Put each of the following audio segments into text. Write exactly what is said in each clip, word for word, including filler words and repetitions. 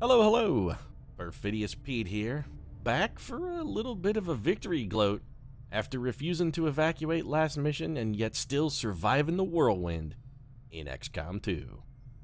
Hello, hello! Perfidious Pete here, back for a little bit of a victory gloat after refusing to evacuate last mission and yet still surviving the whirlwind in X COM two.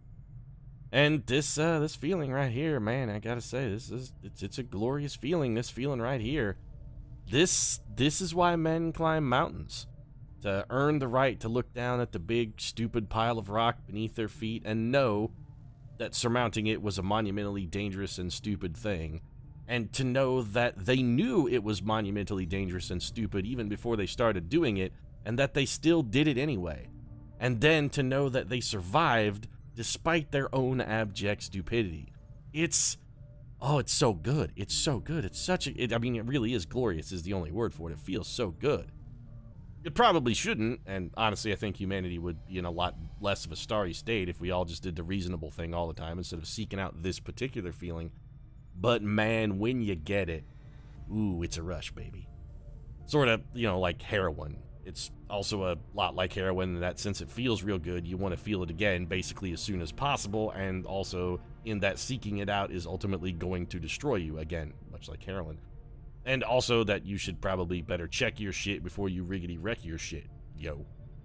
And this uh, this feeling right here, man, I gotta say, this is it's it's a glorious feeling. This feeling right here, this this is why men climb mountains, to earn the right to look down at the big stupid pile of rock beneath their feet and know that surmounting it was a monumentally dangerous and stupid thing, and to know that they knew it was monumentally dangerous and stupid even before they started doing it, and that they still did it anyway, and then to know that they survived despite their own abject stupidity. It's, oh, it's so good. It's so good. It's such a, it, I mean, it really is glorious is the only word for it. It feels so good. It probably shouldn't, and honestly, I think humanity would be in a lot less of a starry state if we all just did the reasonable thing all the time instead of seeking out this particular feeling. But man, when you get it, ooh, it's a rush, baby. Sort of, you know, like heroin. It's also a lot like heroin in that since it feels real good, you want to feel it again basically as soon as possible, and also in that seeking it out is ultimately going to destroy you again, much like heroin. And also that you should probably better check your shit before you riggedy wreck your shit, yo.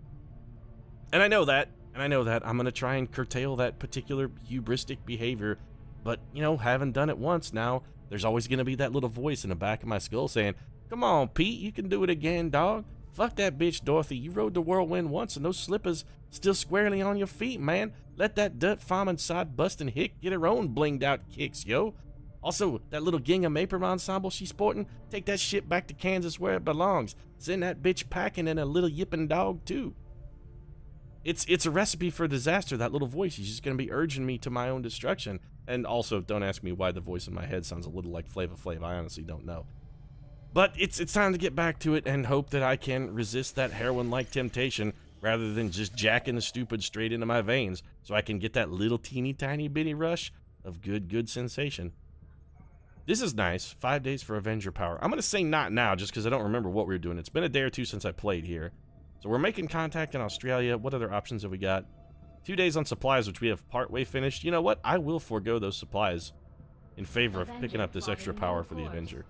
And I know that, and I know that. I'm gonna try and curtail that particular hubristic behavior, but, you know, having done it once now, there's always gonna be that little voice in the back of my skull saying, come on, Pete, you can do it again, dog. Fuck that bitch, Dorothy. You rode the whirlwind once, and those slippers still squarely on your feet, man. Let that dirt farming side bustin' hick get her own blinged out kicks, yo. Also, that little gingham apron ensemble she's sporting, take that shit back to Kansas where it belongs. Send that bitch packing and a little yipping dog, too. It's it's a recipe for disaster, that little voice. He's just going to be urging me to my own destruction. And also, don't ask me why the voice in my head sounds a little like Flava Flav. I honestly don't know. But it's, it's time to get back to it and hope that I can resist that heroin-like temptation rather than just jacking the stupid straight into my veins so I can get that little teeny tiny bitty rush of good, good sensation. This is nice. Five days for Avenger power. I'm going to say not now just because I don't remember what we were doing. It's been a day or two since I played here. So we're making contact in Australia. What other options have we got? Two days on supplies, which we have partway finished. You know what? I will forego those supplies in favor of picking up this extra power for the Avenger.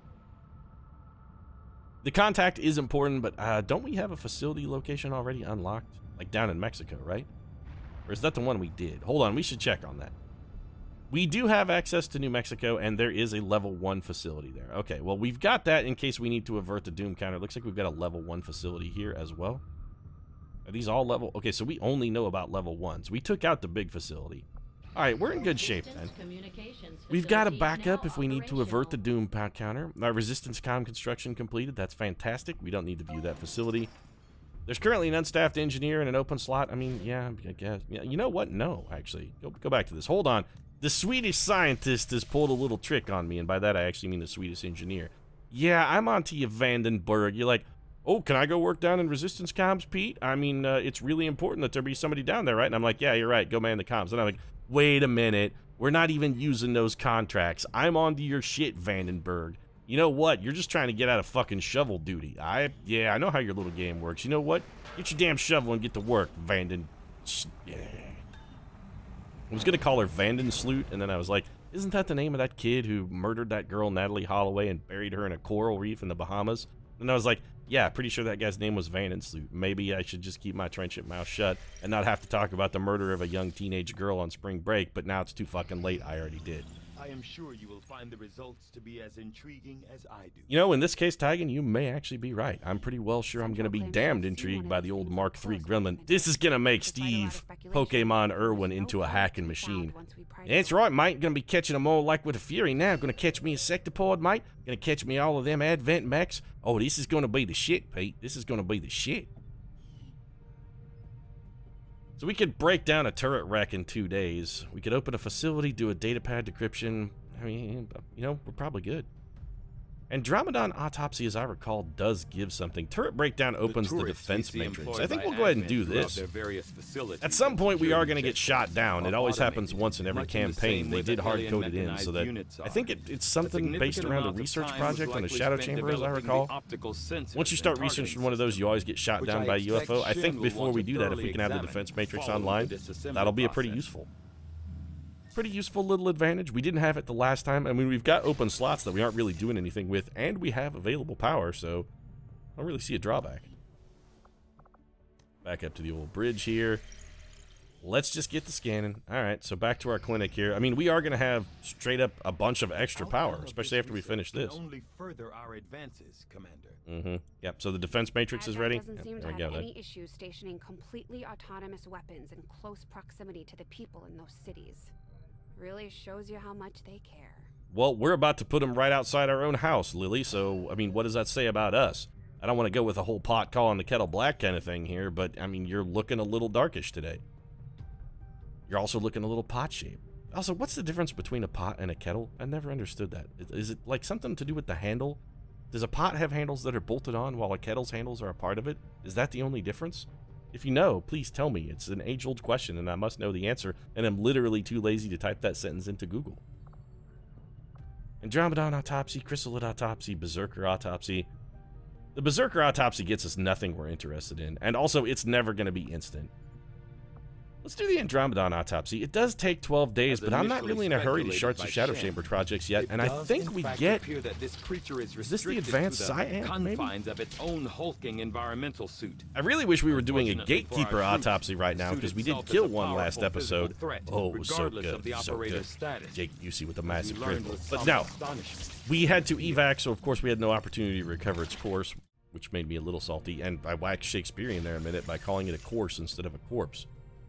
The contact is important, but uh, don't we have a facility location already unlocked? Like down in Mexico, right? Or is that the one we did? Hold on, we should check on that. We do have access to New Mexico, and there is a level one facility there. Okay, well, we've got that in case we need to avert the Doom counter. It looks like we've got a level one facility here as well. Are these all level? Okay, so we only know about level ones. We took out the big facility. All right, we're in good shape, then. We've got a backup if we need to avert the Doom counter. Our resistance comm construction completed. That's fantastic. We don't need to view that facility. There's currently an unstaffed engineer and an open slot. I mean, yeah, I guess. Yeah, you know what? No, actually. Go, go back to this. Hold on. The Swedish scientist has pulled a little trick on me, and by that I actually mean the Swedish engineer. Yeah, I'm onto you, Vandenberg. You're like, oh, can I go work down in resistance comms, Pete? I mean, uh, it's really important that there be somebody down there, right? And I'm like, yeah, you're right. Go man the comms. And I'm like, wait a minute. We're not even using those contracts. I'm onto your shit, Vandenberg. You know what? You're just trying to get out of fucking shovel duty. I, yeah, I know how your little game works. You know what? Get your damn shovel and get to work, Vanden. Yeah. I was going to call her Vandensloot, and then I was like, isn't that the name of that kid who murdered that girl, Natalie Holloway, and buried her in a coral reef in the Bahamas? And I was like, yeah, pretty sure that guy's name was Vandensloot. Maybe I should just keep my trenchant mouth shut and not have to talk about the murder of a young teenage girl on spring break, but now it's too fucking late. I already did. I am sure you will find the results to be as intriguing as I do. You know, in this case, Tigan, you may actually be right. I'm pretty well sure I'm going to be damned intrigued by the old Mark three gremlin. This is going to make Steve Pokemon Irwin into a hacking machine. That's right, mate. Going to be catching them all like with a fury now. Going to catch me a Sectopod, mate. Going to catch me all of them Advent Mechs. Oh, this is going to be the shit, Pete. This is going to be the shit. So we could break down a turret wreck in two days. We could open a facility, do a datapad decryption. I mean, you know, we're probably good. Andromedon Autopsy, as I recall, does give something. Turret Breakdown opens the, the defense matrix. I think we'll go ahead and do this. At some point, we are going to get shot down. It always happens once in every campaign. They did hard-code it in, so that I think it, it's something based around a research project on a shadow chamber, as I recall. Once you start researching one of those, you always get shot down by a U F O. I think before we do that, if we can have the defense matrix online, that'll be a pretty useful. pretty useful little advantage. We didn't have it the last time. I mean, we've got open slots that we aren't really doing anything with, and we have available power, so I don't really see a drawback. Back up to the old bridge here. Let's just get the scanning. All right, so back to our clinic here. I mean, we are going to have straight up a bunch of extra power, especially after we finish this. Only further our advances, Commander. Mm-hmm. Yep, so the defense matrix is ready. Doesn't Yep, seem to there we have go. any issues stationing completely autonomous weapons in close proximity to the people in those cities. Really shows you how much they care. Well, we're about to put them right outside our own house, Lily, so, I mean, what does that say about us? I don't want to go with a whole pot calling the kettle black kind of thing here, but, I mean, you're looking a little darkish today. You're also looking a little pot-shaped. Also, what's the difference between a pot and a kettle? I never understood that. Is it like something to do with the handle? Does a pot have handles that are bolted on while a kettle's handles are a part of it? Is that the only difference? If you know, please tell me. It's an age-old question, and I must know the answer, and I'm literally too lazy to type that sentence into Google. Andromedon autopsy, chrysalid autopsy, berserker autopsy. The berserker autopsy gets us nothing we're interested in, and also it's never going to be instant. Let's do the Andromedon autopsy. It does take twelve days, but I'm not really in a hurry to start some Shadow Chamber projects yet, and I think we get... That this creature is, is this the advanced Cyan, maybe? Confines of its own hulking environmental suit. I really wish we were doing a Gatekeeper autopsy right now, because we did kill one last episode. Oh, it was so good, so good. Jake, you see with the massive critical. But no, we had to evac, so of course we had no opportunity to recover its course, which made me a little salty, and I whacked Shakespearean there a minute by calling it a course instead of a corpse.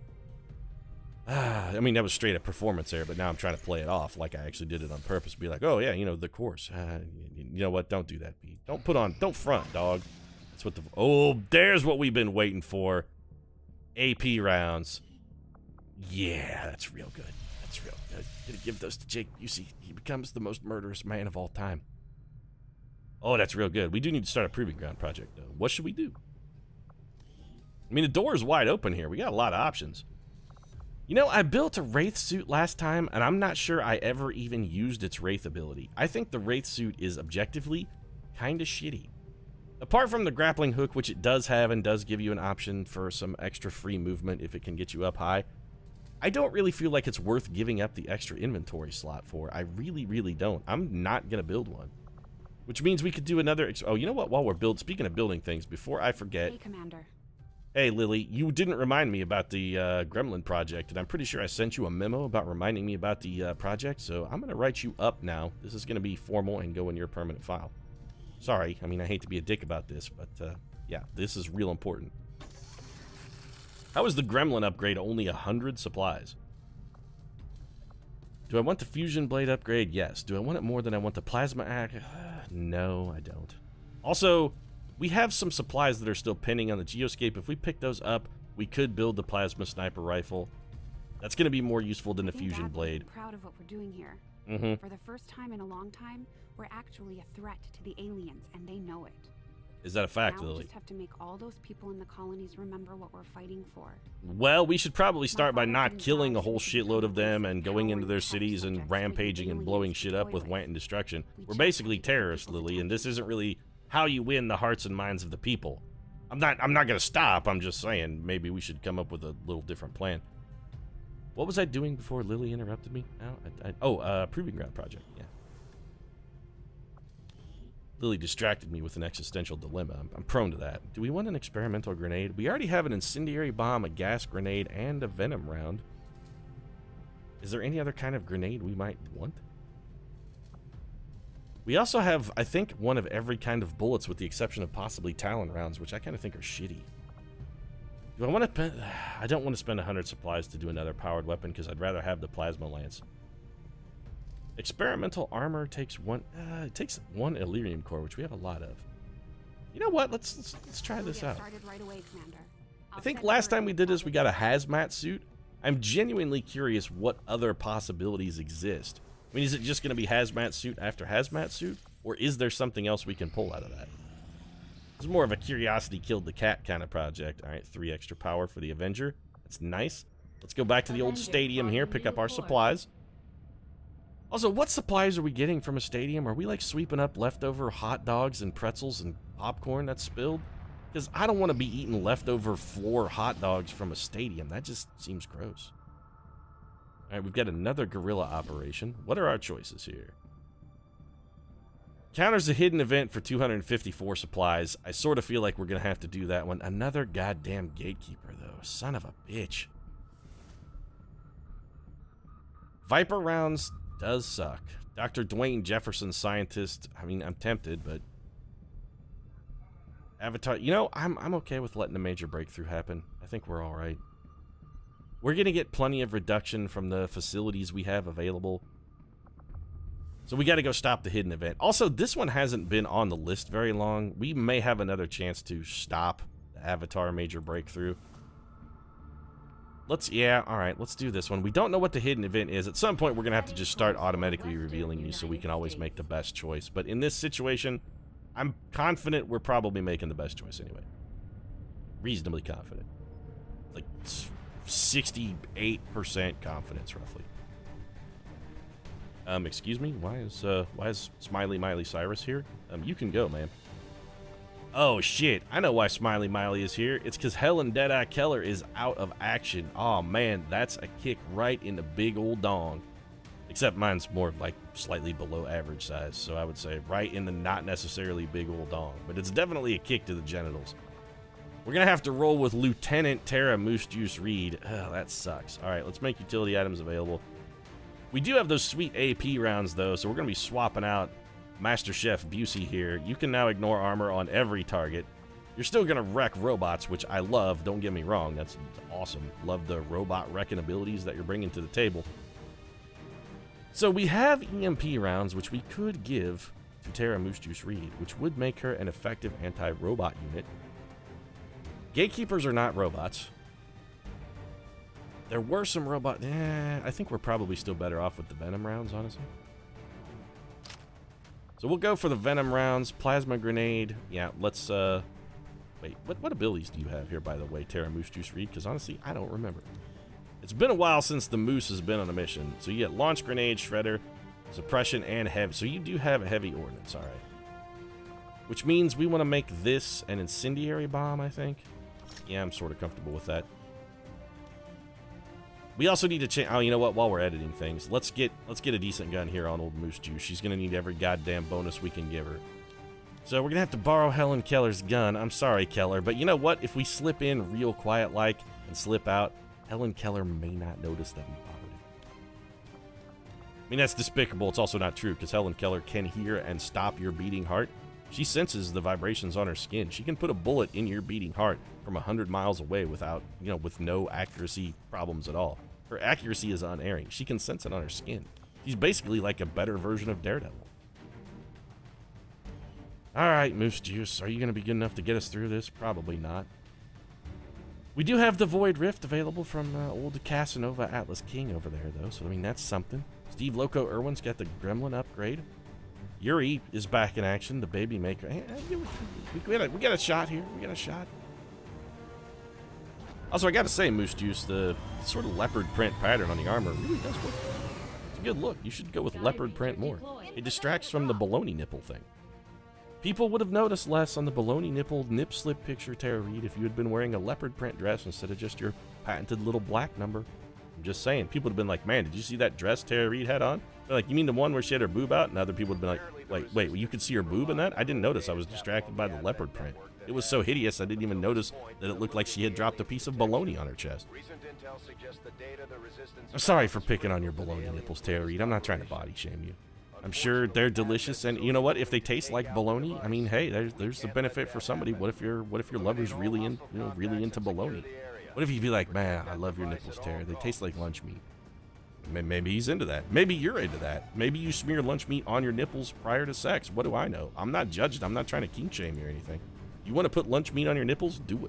Ah, I mean, that was straight up performance there, but now I'm trying to play it off like I actually did it on purpose. Be like, oh yeah, you know, the course. Uh, you know what? Don't do that, Pete. Don't put on, don't front, dog. That's what the, oh, there's what we've been waiting for. A P rounds. Yeah, that's real good. That's real good. Gonna give those to Jake Busey. He becomes the most murderous man of all time. Oh, that's real good. We do need to start a proving ground project, though. What should we do? I mean, the door is wide open here. We got a lot of options. You know, I built a Wraith suit last time, and I'm not sure I ever even used its Wraith ability. I think the Wraith suit is objectively kind of shitty. Apart from the grappling hook, which it does have and does give you an option for some extra free movement if it can get you up high, I don't really feel like it's worth giving up the extra inventory slot for. I really, really don't. I'm not going to build one. Which means we could do another... Ex oh, you know what? While we're build, speaking of building things, before I forget... Hey, Commander. Hey, Lily, you didn't remind me about the uh, Gremlin project, and I'm pretty sure I sent you a memo about reminding me about the uh, project, so I'm going to write you up now. This is going to be formal and go in your permanent file. Sorry, I mean, I hate to be a dick about this, but uh, yeah, this is real important. How is the Gremlin upgrade only one hundred supplies? Do I want the Fusion Blade upgrade? Yes. Do I want it more than I want the Plasma Act? No, I don't. Also... we have some supplies that are still pending on the Geoscape. If we pick those up, we could build the Plasma Sniper Rifle. That's going to be more useful than the Fusion Blade. I'm proud of what we're doing here. Mm-hmm. For the first time in a long time, we're actually a threat to the aliens, and they know it. Is that a fact, now Lily? We just have to make all those people in the colonies remember what we're fighting for. Well, we should probably start by not killing a whole shitload of them and going into their cities and rampaging and blowing shit up with wanton destruction. We're basically terrorists, Lily, and this isn't really... how you win the hearts and minds of the people. I'm not I'm not gonna stop, I'm just saying maybe we should come up with a little different plan. What was I doing before Lily interrupted me? Oh, I, I, oh uh, Proving Ground project, yeah. Lily distracted me with an existential dilemma. I'm, I'm prone to that. Do we want an experimental grenade? We already have an incendiary bomb, a gas grenade, and a venom round. Is there any other kind of grenade we might want? We also have, I think, one of every kind of bullets with the exception of possibly Talon rounds, which I kind of think are shitty. Do I want to... I don't want to spend one hundred supplies to do another powered weapon because I'd rather have the Plasma Lance. Experimental armor takes one... Uh, it takes one Illyrium core, which we have a lot of. You know what? Let's let's, let's try this out. Right away, Commander. I think last time we did this, we got a hazmat suit. I'm genuinely curious what other possibilities exist. I mean, is it just going to be hazmat suit after hazmat suit? Or is there something else we can pull out of that? It's more of a curiosity killed the cat kind of project. All right, three extra power for the Avenger. That's nice. Let's go back to the old stadium here, pick up our supplies. Also, what supplies are we getting from a stadium? Are we, like, sweeping up leftover hot dogs and pretzels and popcorn that's spilled? Because I don't want to be eating leftover floor hot dogs from a stadium. That just seems gross. Alright, we've got another guerrilla operation. What are our choices here? Counters a hidden event for two hundred fifty-four supplies. I sort of feel like we're going to have to do that one. Another goddamn gatekeeper, though. Son of a bitch. Viper rounds does suck. Doctor Dwayne Jefferson, scientist. I mean, I'm tempted, but... Avatar... You know, I'm, I'm okay with letting a major breakthrough happen. I think we're alright. We're going to get plenty of reduction from the facilities we have available. So we got to go stop the hidden event. Also, this one hasn't been on the list very long. We may have another chance to stop the Avatar major breakthrough. Let's, yeah, alright, let's do this one. We don't know what the hidden event is. At some point, we're going to have to just start automatically revealing these so we can always make the best choice. But in this situation, I'm confident we're probably making the best choice anyway. Reasonably confident. Like, sixty-eight percent confidence, roughly. Um, excuse me? Why is, uh, why is Smiley Miley Cyrus here? Um, you can go, man. Oh, shit. I know why Smiley Miley is here. It's because Helen Deadeye Keller is out of action. Oh, man, that's a kick right in the big old dong. Except mine's more, like, slightly below average size, so I would say right in the not necessarily big old dong. But it's definitely a kick to the genitals. We're going to have to roll with Lieutenant Tara Moose Juice Reed. Oh, that sucks. All right, let's make utility items available. We do have those sweet A P rounds, though, so we're going to be swapping out Master Chef Busey here. You can now ignore armor on every target. You're still going to wreck robots, which I love. Don't get me wrong. That's awesome. Love the robot wrecking abilities that you're bringing to the table. So we have E M P rounds, which we could give to Tara Moose Juice Reed, which would make her an effective anti-robot unit. Gatekeepers are not robots. There were some robot... Eh, I think we're probably still better off with the Venom rounds, honestly. So we'll go for the Venom rounds. Plasma Grenade. Yeah, let's... uh. Wait, what, what abilities do you have here, by the way, Tara Moose Juice Reed? Because honestly, I don't remember. It's been a while since the Moose has been on a mission. So you get Launch Grenade, Shredder, Suppression, and Heavy. So you do have a Heavy Ordnance, alright. Which means we want to make this an Incendiary Bomb, I think. Yeah, I'm sort of comfortable with that. We also need to change... Oh, you know what? While we're editing things, let's get let's get a decent gun here on old Moose Juice. She's going to need every goddamn bonus we can give her. So we're going to have to borrow Helen Keller's gun. I'm sorry, Keller, but you know what? If we slip in real quiet-like and slip out, Helen Keller may not notice that we borrowed it. I mean, that's despicable. It's also not true, because Helen Keller can hear and stop your beating heart. She senses the vibrations on her skin. She can put a bullet in your beating heart from one hundred miles away without, you know, with no accuracy problems at all. Her accuracy is unerring. She can sense it on her skin. She's basically like a better version of Daredevil. Alright, Moose Juice, are you going to be good enough to get us through this? Probably not. We do have the Void Rift available from uh, old Casanova Atlas King over there, though, so I mean, that's something. Steve Loco Irwin's got the Gremlin upgrade. Yuri is back in action, the baby maker. Hey, we, we, got a, we got a shot here. We got a shot. Also, I gotta say, Moose Juice, the sort of leopard print pattern on the armor really does work. It's a good look. You should go with leopard print more. It distracts from the baloney nipple thing. People would have noticed less on the baloney nipple nip slip picture, Tara Reid, if you had been wearing a leopard print dress instead of just your patented little black number. I'm just saying. People would have been like, man, did you see that dress Tara Reid had on? They're like, you mean the one where she had her boob out? And other people would have been like, wait, wait, well, you could see her boob in that? I didn't notice. I was distracted by the leopard print. It was so hideous, I didn't even notice that it looked like she had dropped a piece of baloney on her chest. I'm sorry for picking on your baloney nipples, Tara Reid. I'm not trying to body shame you. I'm sure they're delicious, and you know what? If they taste like baloney, I mean, hey, there's there's a benefit for somebody. What if your what if your lover's really in, you know, really into baloney? What if you'd be like, man, I love your nipples, Tara. They taste like lunch meat. Maybe he's into that. Maybe you're into that. Maybe you smear lunch meat on your nipples prior to sex. What do I know? I'm not judged. I'm not trying to kink shame you or anything. You want to put lunch meat on your nipples? Do it.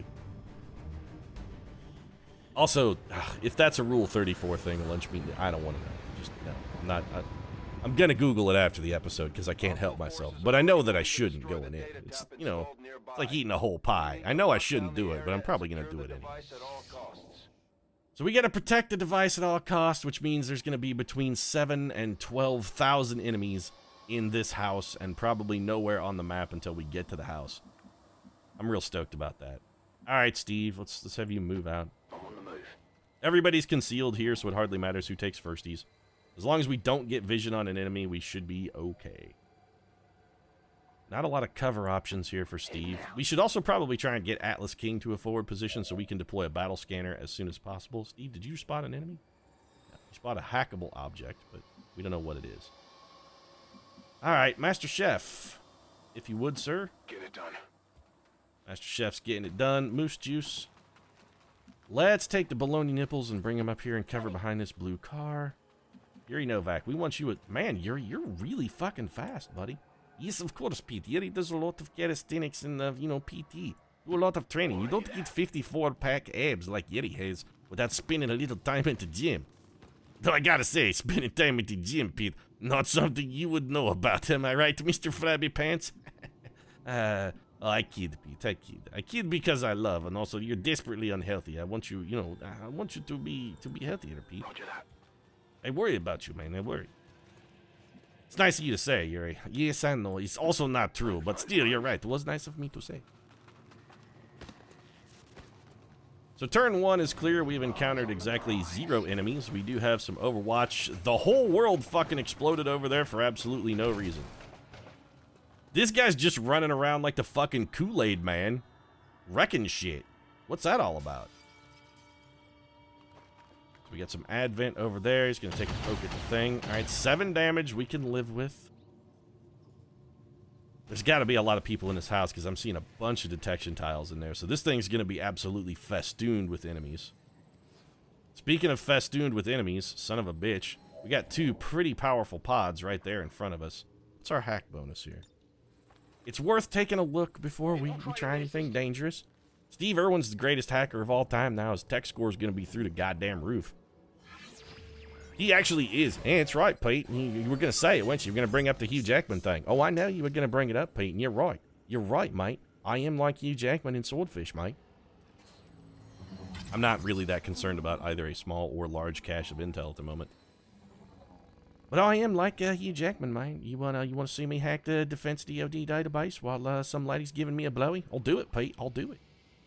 Also, if that's a Rule thirty-four thing, lunch meat, I don't want to know. Just no. I'm not. I, I'm gonna Google it after the episode because I can't help myself. But I know that I shouldn't going in. It's, you know, it's like eating a whole pie. I know I shouldn't do it, but I'm probably gonna do it anyway. So we gotta protect the device at all costs, which means there's gonna be between seven and twelve thousand enemies in this house, and probably nowhere on the map until we get to the house. I'm real stoked about that. All right, Steve, let's let's have you move out. I'm on the move. Everybody's concealed here, so it hardly matters who takes firsties. As long as we don't get vision on an enemy, we should be okay. Not a lot of cover options here for Steve. We should also probably try and get Atlas King to a forward position so we can deploy a battle scanner as soon as possible. Steve, did you spot an enemy? Yeah, you spot a hackable object, but we don't know what it is. All right, Master Chef, if you would, sir. Get it done. Master Chef's getting it done. Moose Juice. Let's take the bologna nipples and bring them up here and cover behind this blue car. Yuri Novak, we want you at... Man, Yuri, you're really fucking fast, buddy. Yes, of course, Pete. Yuri does a lot of calisthenics and, uh, you know, P T. Do a lot of training. You don't get fifty-four pack abs like Yuri has without spending a little time at the gym. Though I gotta say, spending time at the gym, Pete, not something you would know about. Am I right, Mister Flabby Pants? uh, oh, I kid, Pete. I kid. I kid because I love, and also you're desperately unhealthy. I want you, you know, I want you to be to be healthier, Pete. Roger that. I worry about you, man. I worry. It's nice of you to say, Yuri. Yes, I know. It's also not true, but still, you're right. It was nice of me to say. So turn one is clear. We've encountered exactly zero enemies. We do have some Overwatch. The whole world fucking exploded over there for absolutely no reason. This guy's just running around like the fucking Kool-Aid man. Wrecking shit. What's that all about? So we got some Advent over there. He's going to take a poke at the thing. All right, seven damage we can live with. There's got to be a lot of people in this house because I'm seeing a bunch of detection tiles in there. So this thing's going to be absolutely festooned with enemies. Speaking of festooned with enemies, son of a bitch, we got two pretty powerful pods right there in front of us. What's our hack bonus here? It's worth taking a look before we, we try anything dangerous. Steve Irwin's the greatest hacker of all time now. His tech score is going to be through the goddamn roof. He actually is. And it's right, Pete. You, you were going to say it, weren't you? You were going to bring up the Hugh Jackman thing. Oh, I know you were going to bring it up, Pete, and you're right. You're right, mate. I am like Hugh Jackman in Swordfish, mate. I'm not really that concerned about either a small or large cache of intel at the moment. But I am like uh, Hugh Jackman, mate. You wanna, you wanna see me hack the Defense D O D database while uh, some lady's giving me a blowy? I'll do it, Pete. I'll do it.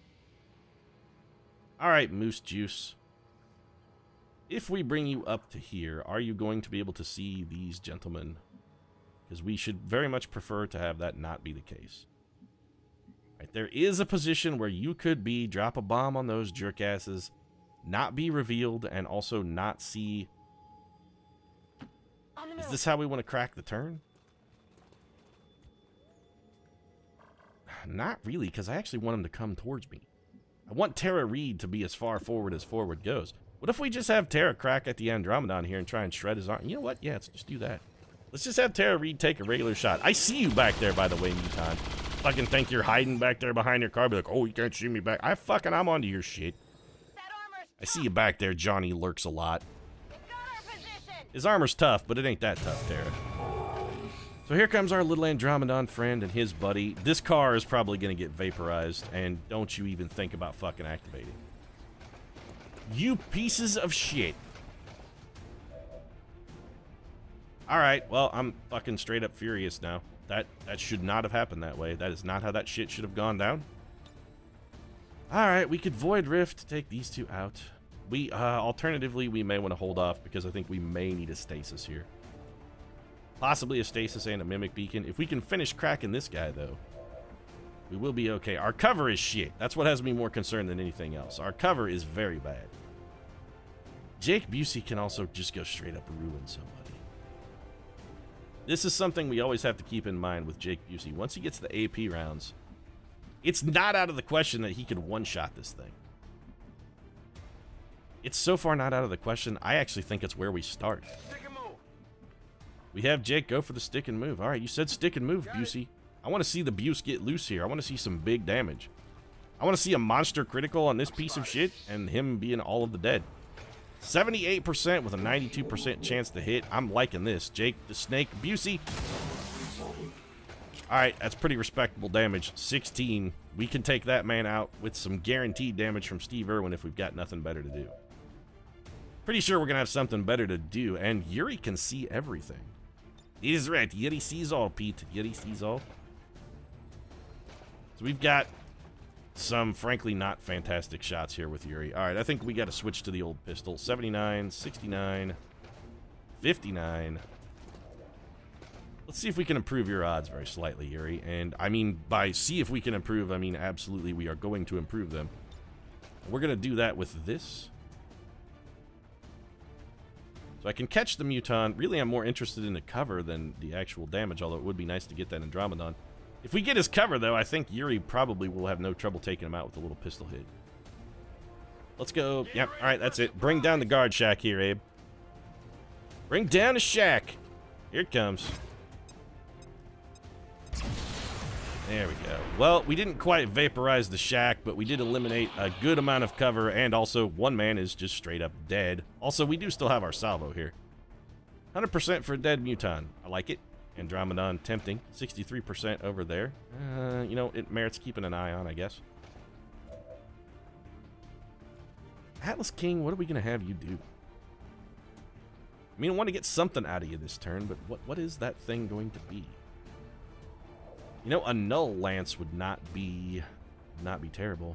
Alright, Moose Juice. If we bring you up to here, are you going to be able to see these gentlemen? Because we should very much prefer to have that not be the case. Right, there is a position where you could be, drop a bomb on those jerkasses, not be revealed, and also not see... Is this how we want to crack the turn? Not really, because I actually want him to come towards me. I want Tara Reid to be as far forward as forward goes. What if we just have Tara crack at the Andromedon here and try and shred his arm? You know what? Yeah, let's just do that. Let's just have Tara Reid take a regular shot. I see you back there, by the way, Muton. Fucking think you're hiding back there behind your car. Be like, oh, you can't see me back. I fucking, I'm onto your shit. I see you back there. Johnny lurks a lot. His armor's tough, but it ain't that tough, Tara. So here comes our little Andromedon friend and his buddy. This car is probably going to get vaporized, and don't you even think about fucking activating. You pieces of shit. Alright, well, I'm fucking straight up furious now. That, that should not have happened that way. That is not how that shit should have gone down. Alright, we could Void Rift, take these two out. We, uh, alternatively, we may want to hold off because I think we may need a stasis here. Possibly a stasis and a Mimic Beacon. If we can finish cracking this guy, though, we will be okay. Our cover is shit. That's what has me more concerned than anything else. Our cover is very bad. Jake Busey can also just go straight up and ruin somebody. This is something we always have to keep in mind with Jake Busey. Once he gets the A P rounds, it's not out of the question that he could one-shot this thing. It's so far not out of the question, I actually think it's where we start. Stick and move. We have Jake go for the stick and move. All right, you said stick and move, Busey. I want to see the Buse get loose here. I want to see some big damage. I want to see a monster critical on this piece of shit and him being all of the dead. seventy-eight percent with a ninety-two percent chance to hit. I'm liking this. Jake the Snake Busey. All right, that's pretty respectable damage. sixteen. We can take that man out with some guaranteed damage from Steve Irwin if we've got nothing better to do. Pretty sure we're going to have something better to do, and Yuri can see everything. He is right. Yuri sees all, Pete. Yuri sees all. So we've got some, frankly, not fantastic shots here with Yuri. All right, I think we got to switch to the old pistol. seventy-nine, sixty-nine, fifty-nine. Let's see if we can improve your odds very slightly, Yuri. And, I mean, by see if we can improve, I mean absolutely we are going to improve them. We're going to do that with this. So I can catch the Muton. Really, I'm more interested in the cover than the actual damage, although it would be nice to get that Andromedon. If we get his cover, though, I think Yuri probably will have no trouble taking him out with a little pistol hit. Let's go. Yep, all right, that's it. Bring down the guard shack here, Abe. Bring down the shack. Here it comes. There we go. Well, we didn't quite vaporize the shack, but we did eliminate a good amount of cover, and also one man is just straight up dead. Also, we do still have our salvo here. one hundred percent for a dead Muton. I like it. Andromedon tempting. sixty-three percent over there. Uh, you know, it merits keeping an eye on, I guess. Atlas King, what are we going to have you do? I mean, I want to get something out of you this turn, but what what is that thing going to be? You know, a null lance would not be not be terrible.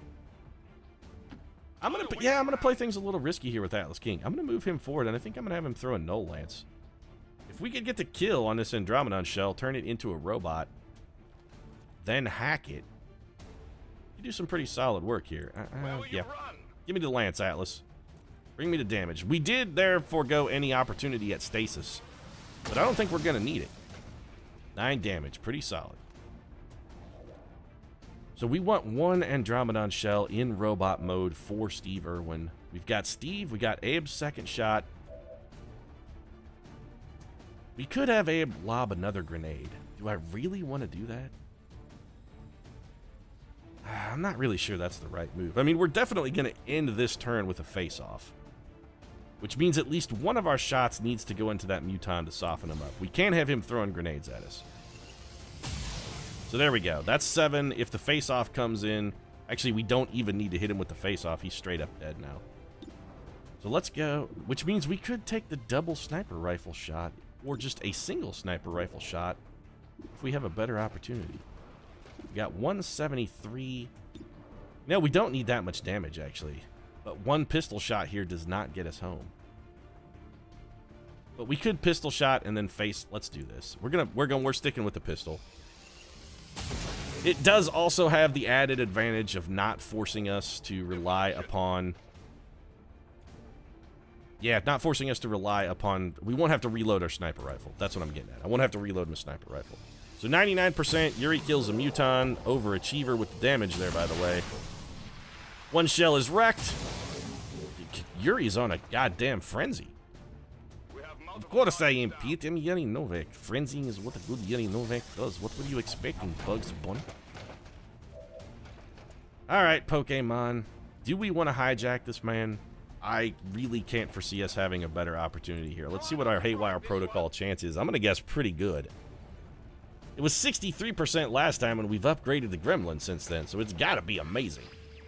I'm gonna yeah, I'm gonna play things a little risky here with Atlas King. I'm gonna move him forward, and I think I'm gonna have him throw a null lance. If we could get the kill on this Andromedon shell, turn it into a robot, then hack it, you do some pretty solid work here. Uh, uh, yeah, give me the lance, Atlas. Bring me the damage. We did there forego any opportunity at stasis, but I don't think we're gonna need it. Nine damage, pretty solid. So we want one Andromedon shell in robot mode for Steve Irwin. We've got Steve, we got Abe's second shot. We could have Abe lob another grenade. Do I really want to do that? I'm not really sure that's the right move. I mean, we're definitely going to end this turn with a face-off, which means at least one of our shots needs to go into that Muton to soften him up. We can't have him throwing grenades at us. So there we go. That's seven. If the face-off comes in... Actually, we don't even need to hit him with the face-off. He's straight up dead now. So let's go. Which means we could take the double sniper rifle shot, or just a single sniper rifle shot, if we have a better opportunity. We got one seventy-three. No, we don't need that much damage, actually. But one pistol shot here does not get us home. But we could pistol shot and then face. Let's do this. We're gonna we're going we're sticking with the pistol. It does also have the added advantage of not forcing us to rely upon. Yeah, not forcing us to rely upon. We won't have to reload our sniper rifle. That's what I'm getting at. I won't have to reload my sniper rifle. So ninety-nine percent Yuri kills a Muton. Overachiever with the damage there, by the way. One shell is wrecked. Yuri's on a goddamn frenzy. Of course I am, Pete. I'm Yuri Novak. Frenzying is what a good Yuri Novak does. What were you expecting, Bugs Bunny? Alright, Pokemon. Do we want to hijack this man? I really can't foresee us having a better opportunity here. Let's see what our Haywire Protocol chance is. I'm going to guess pretty good. It was sixty-three percent last time, and we've upgraded the Gremlin since then, so it's got to be amazing.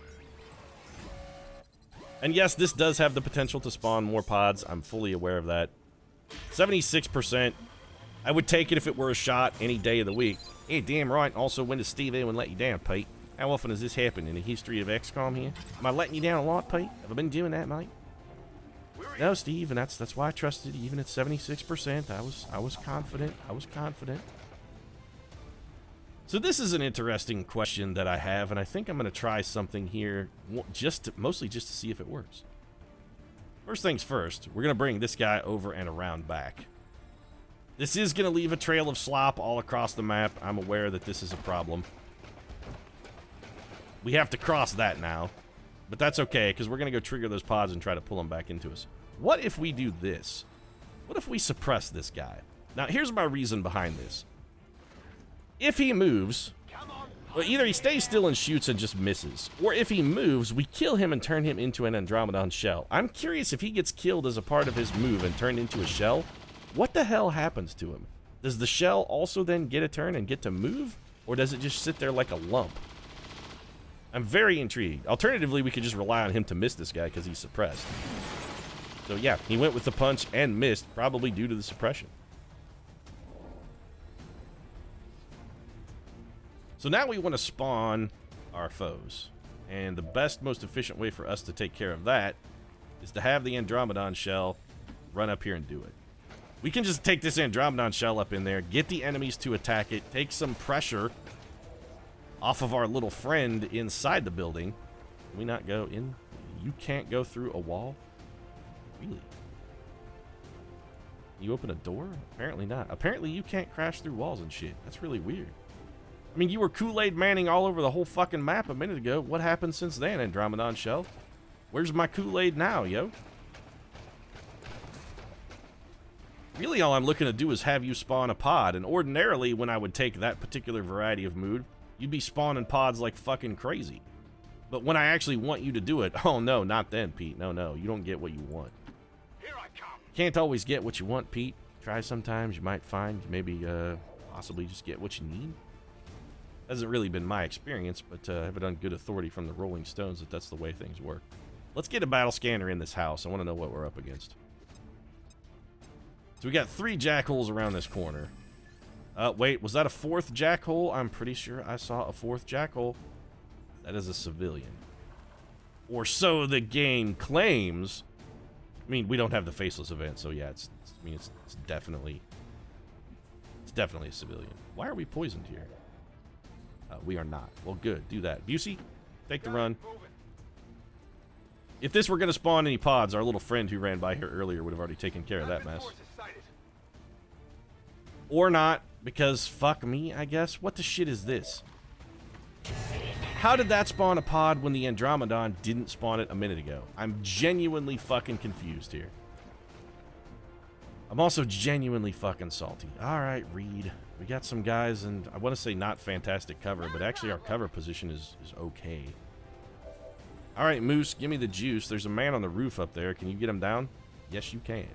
And yes, this does have the potential to spawn more pods. I'm fully aware of that. seventy-six percent. I would take it if it were a shot any day of the week. Hey, damn right. Also, when does Steve Irwin let you down, Pete? How often has this happened in the history of X COM here? Am I letting you down a lot, Pete? Have I been doing that, mate? No, Steve, and that's that's why I trusted even at seventy-six percent. I was I was confident. I was confident. So this is an interesting question that I have, and I think I'm going to try something here, just to, mostly just to see if it works. First things first, we're going to bring this guy over and around back. This is going to leave a trail of slop all across the map. I'm aware that this is a problem. We have to cross that now, but that's okay, because we're going to go trigger those pods and try to pull them back into us. What if we do this? What if we suppress this guy? Now, here's my reason behind this. If he moves, well, either he stays still and shoots and just misses, or if he moves, we kill him and turn him into an Andromedon shell. I'm curious if he gets killed as a part of his move and turned into a shell, what the hell happens to him? Does the shell also then get a turn and get to move, or does it just sit there like a lump? I'm very intrigued. Alternatively, we could just rely on him to miss this guy because he's suppressed. So yeah, he went with the punch and missed, probably due to the suppression. So now we want to spawn our foes. And the best, most efficient way for us to take care of that is to have the Andromedon shell run up here and do it. We can just take this Andromedon shell up in there, get the enemies to attack it, take some pressure off of our little friend inside the building. Can we not go in? You can't go through a wall? Really? You open a door? Apparently not. Apparently you can't crash through walls and shit. That's really weird. I mean, you were Kool-Aid Manning all over the whole fucking map a minute ago. What happened since then, Andromedon shell? Where's my Kool-Aid now, yo? Really, all I'm looking to do is have you spawn a pod, and ordinarily, when I would take that particular variety of mood, you'd be spawning pods like fucking crazy. But when I actually want you to do it, oh no, not then, Pete. No, no, you don't get what you want. Here I come. Can't always get what you want, Pete. Try sometimes, you might find, maybe, uh, possibly just get what you need. Hasn't really been my experience, but uh, I've done good authority from the Rolling Stones that that's the way things work. Let's get a battle scanner in this house. I want to know what we're up against. So we got three jackholes around this corner. Uh, wait, was that a fourth jackhole? I'm pretty sure I saw a fourth jackhole. That is a civilian. Or so the game claims. I mean, we don't have the faceless event, so yeah, it's, it's I mean, it's, it's definitely, it's definitely a civilian. Why are we poisoned here? Uh, we are not. Well, good. Do that. Busey, take the run. If this were going to spawn any pods, our little friend who ran by here earlier would have already taken care of that mess. Or not, because fuck me, I guess. What the shit is this? How did that spawn a pod when the Andromedon didn't spawn it a minute ago? I'm genuinely fucking confused here. I'm also genuinely fucking salty. Alright, Reed. We got some guys, and I want to say not fantastic cover, but actually our cover position is, is okay. Alright, Moose, give me the juice. There's a man on the roof up there. Can you get him down? Yes, you can.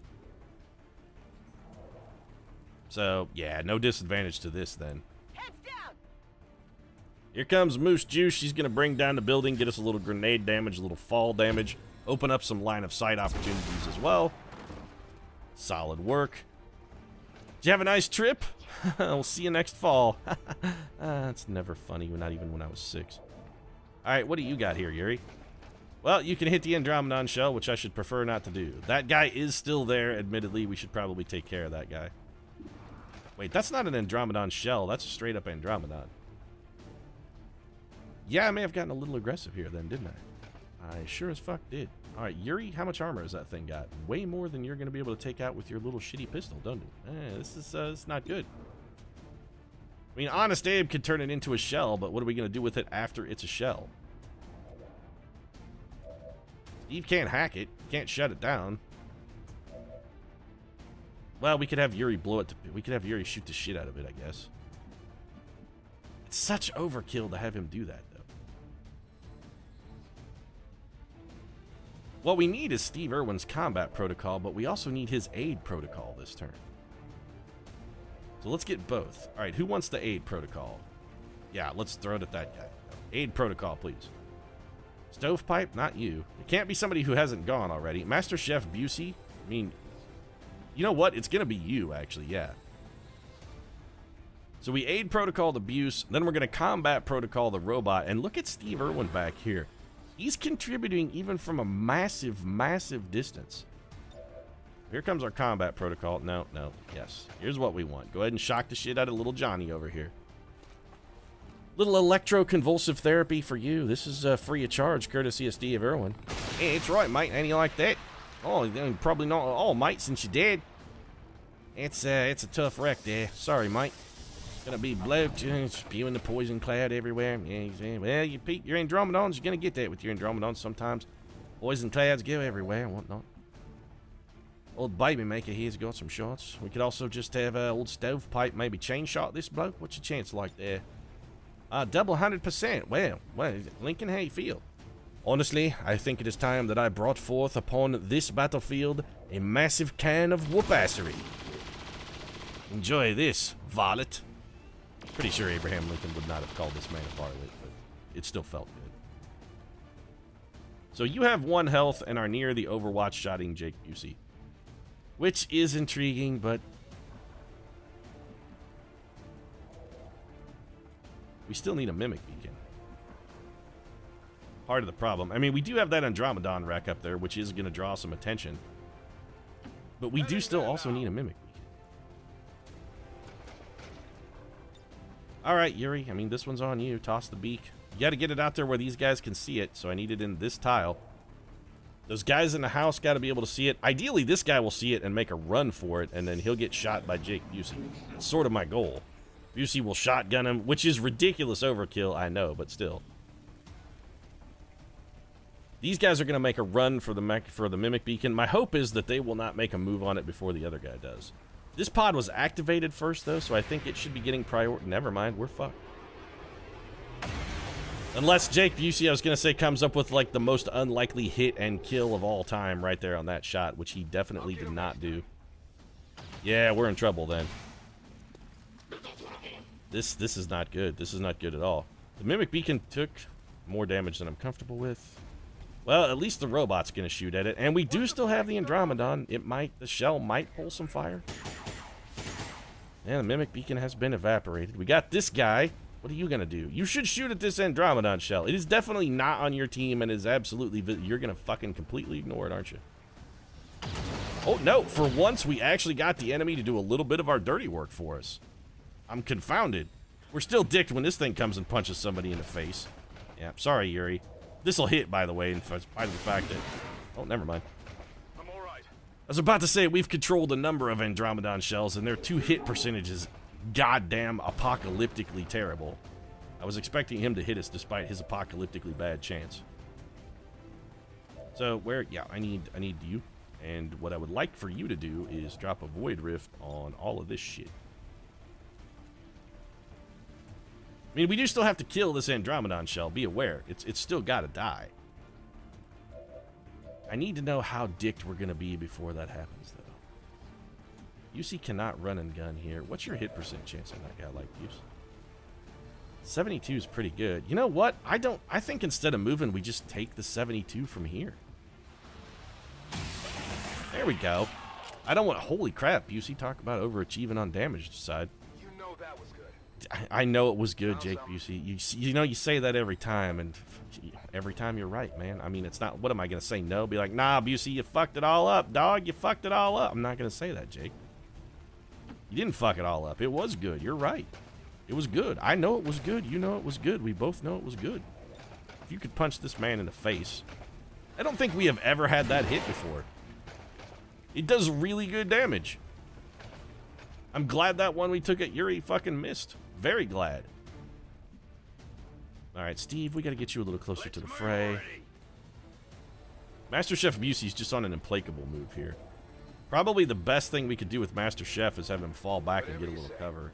So, yeah, no disadvantage to this then. Heads down. Here comes Moose Juice. She's going to bring down the building, get us a little grenade damage, a little fall damage, open up some line of sight opportunities as well. Solid work. Did you have a nice trip? We'll see you next fall. uh, that's never funny, not even when I was six. Alright, what do you got here, Yuri? Well, you can hit the Andromedon shell, which I should prefer not to do. That guy is still there, admittedly. We should probably take care of that guy. Wait, that's not an Andromedon shell. That's a straight-up Andromedon. Yeah, I may have gotten a little aggressive here then, didn't I? I sure as fuck did. Alright, Yuri, how much armor has that thing got? Way more than you're going to be able to take out with your little shitty pistol, don't it? Eh, this is uh, it's not good. I mean, Honest Abe could turn it into a shell, but what are we going to do with it after it's a shell? Steve can't hack it. Can't shut it down. Well, we could have Yuri blow it to... We could have Yuri shoot the shit out of it, I guess. It's such overkill to have him do that, though. What we need is Steve Irwin's combat protocol, but we also need his aid protocol this turn. So let's get both. All right, who wants the aid protocol? Yeah, let's throw it at that guy. Aid protocol, please. Stovepipe, not you. It can't be somebody who hasn't gone already. Master Chef Busey? I mean, you know what? It's going to be you, actually, yeah. So we aid protocol the Buse, then we're going to combat protocol the robot. And look at Steve Irwin back here. He's contributing even from a massive, massive distance. Here comes our combat protocol. No, no, yes. Here's what we want. Go ahead and shock the shit out of little Johnny over here. Little electroconvulsive therapy for you. This is uh, free of charge, courtesy of Steve Irwin. Hey, it's right, mate. Ain't you like that? Oh, probably not at all, mate, since you're dead. It's, uh, it's a tough wreck there. Sorry, mate. Gonna be bloke, uh, spewing the poison cloud everywhere. Yeah, well, you Pete, your Andromedons, you're gonna get that with your Andromedons sometimes. Poison clouds go everywhere and whatnot. Old baby maker here's got some shots. We could also just have uh, old stovepipe maybe chain shot this bloke. What's your chance like there? Uh, double hundred percent. Well, well, Lincoln, how you feel? Honestly, I think it is time that I brought forth upon this battlefield a massive can of whoopassery. Enjoy this, varlet. Pretty sure Abraham Lincoln would not have called this man a varlet, but it still felt good. So you have one health and are near the Overwatch shotting Jake Busey. Which is intriguing, but we still need a mimic beacon. part of the problem. I mean, we do have that Andromedon wreck up there, which is going to draw some attention. But we do still also need a Mimic Beacon. Alright, Yuri. I mean, this one's on you. Toss the beak. You got to get it out there where these guys can see it, so I need it in this tile. Those guys in the house got to be able to see it. Ideally, this guy will see it and make a run for it, and then he'll get shot by Jake Busey. That's sort of my goal. Busey will shotgun him, which is ridiculous overkill, I know, but still. These guys are going to make a run for the mech for the Mimic Beacon. My hope is that they will not make a move on it before the other guy does. This pod was activated first, though, so I think it should be getting priority. Never mind, we're fucked. Unless Jake Busey, I was going to say, comes up with, like, the most unlikely hit and kill of all time right there on that shot, which he definitely did not do. Yeah, we're in trouble then. This, this is not good. This is not good at all. The Mimic Beacon took more damage than I'm comfortable with. Well, at least the robot's going to shoot at it. And we do still have the Andromedon. It might, the shell might pull some fire. Yeah, the Mimic Beacon has been evaporated. We got this guy. What are you going to do? You should shoot at this Andromedon shell. It is definitely not on your team and is absolutely... You're going to fucking completely ignore it, aren't you? Oh, no. For once, we actually got the enemy to do a little bit of our dirty work for us. I'm confounded. We're still dicked when this thing comes and punches somebody in the face. Yeah, sorry, Yuri. This'll hit, by the way, in spite of the fact that... Oh, never mind. I'm all right. I was about to say, we've controlled a number of Andromedon shells, and their two hit percentages goddamn apocalyptically terrible. I was expecting him to hit us despite his apocalyptically bad chance. So, where... Yeah, I need, I need you. And what I would like for you to do is drop a Void Rift on all of this shit. I mean, we do still have to kill this Andromedon shell. Be aware. It's, it's still got to die. I need to know how dicked we're going to be before that happens, though. U C cannot run and gun here. What's your hit percent chance on that guy like Use? seventy-two is pretty good. You know what? I don't... I think instead of moving, we just take the seventy-two from here. There we go. I don't want... Holy crap, U C. Talk about overachieving on damage side. You know that was good. I know it was good, Jake Busey. You you know you say that every time, and every time you're right, man. I mean, it's not. What am I gonna say? No, be like, nah, Busey, you fucked it all up, dog. You fucked it all up. I'm not gonna say that, Jake. You didn't fuck it all up. It was good. You're right. It was good. I know it was good. You know it was good. We both know it was good. If you could punch this man in the face, I don't think we have ever had that hit before. It does really good damage. I'm glad that one we took at Yuri fucking missed. Very glad. Alright, Steve, we gotta get you a little closer to the fray. Master Chef Busey's just on an implacable move here. Probably the best thing we could do with Master Chef is have him fall back and get a little cover.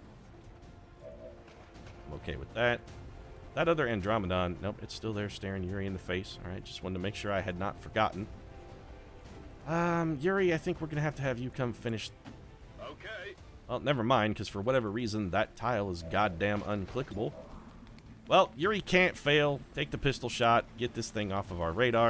I'm okay with that. That other Andromedon, nope, it's still there staring Yuri in the face. Alright, just wanted to make sure I had not forgotten. Um, Yuri, I think we're gonna have to have you come finish... Okay. Well, never mind, because for whatever reason, that tile is goddamn unclickable. Well, Yuri can't fail. Take the pistol shot. Get this thing off of our radar.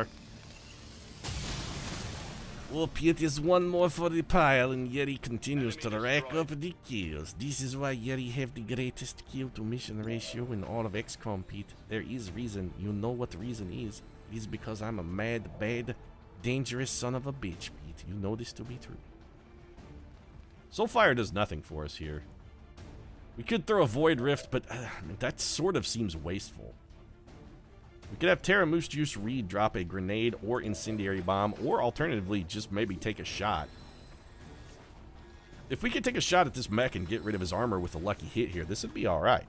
Whoop, it is one more for the pile, and Yuri continues to rack up the kills. This is why Yuri have the greatest kill to mission ratio in all of X COM, Pete. There is reason. You know what the reason is. It is because I'm a mad, bad, dangerous son of a bitch, Pete. You know this to be true. Soulfire does nothing for us here. We could throw a Void Rift, but uh, that sort of seems wasteful. We could have Terra Moose Juice Reed drop a grenade or incendiary bomb, or alternatively, just maybe take a shot. If we could take a shot at this mech and get rid of his armor with a lucky hit here, this would be alright.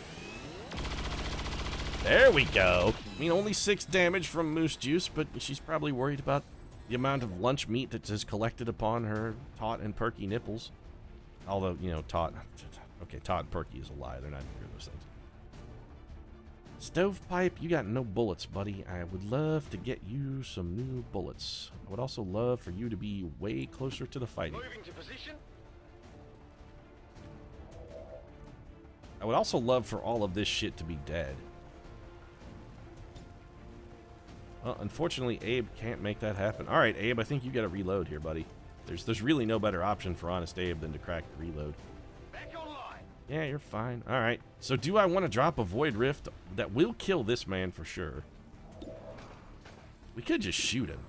There we go. I mean, only six damage from Moose Juice, but she's probably worried about the amount of lunch meat that is collected upon her taut and perky nipples. Although, you know, taut... Okay, taut and perky is a lie. They're not either of those things. Stovepipe, you got no bullets, buddy. I would love to get you some new bullets. I would also love for you to be way closer to the fighting. Moving to position. I would also love for all of this shit to be dead. Well, unfortunately, Abe can't make that happen. All right, Abe, I think you got to reload here, buddy. There's there's really no better option for Honest Abe than to crack the reload. Back online. Yeah, you're fine. All right. So do I want to drop a Void Rift that will kill this man for sure? We could just shoot him.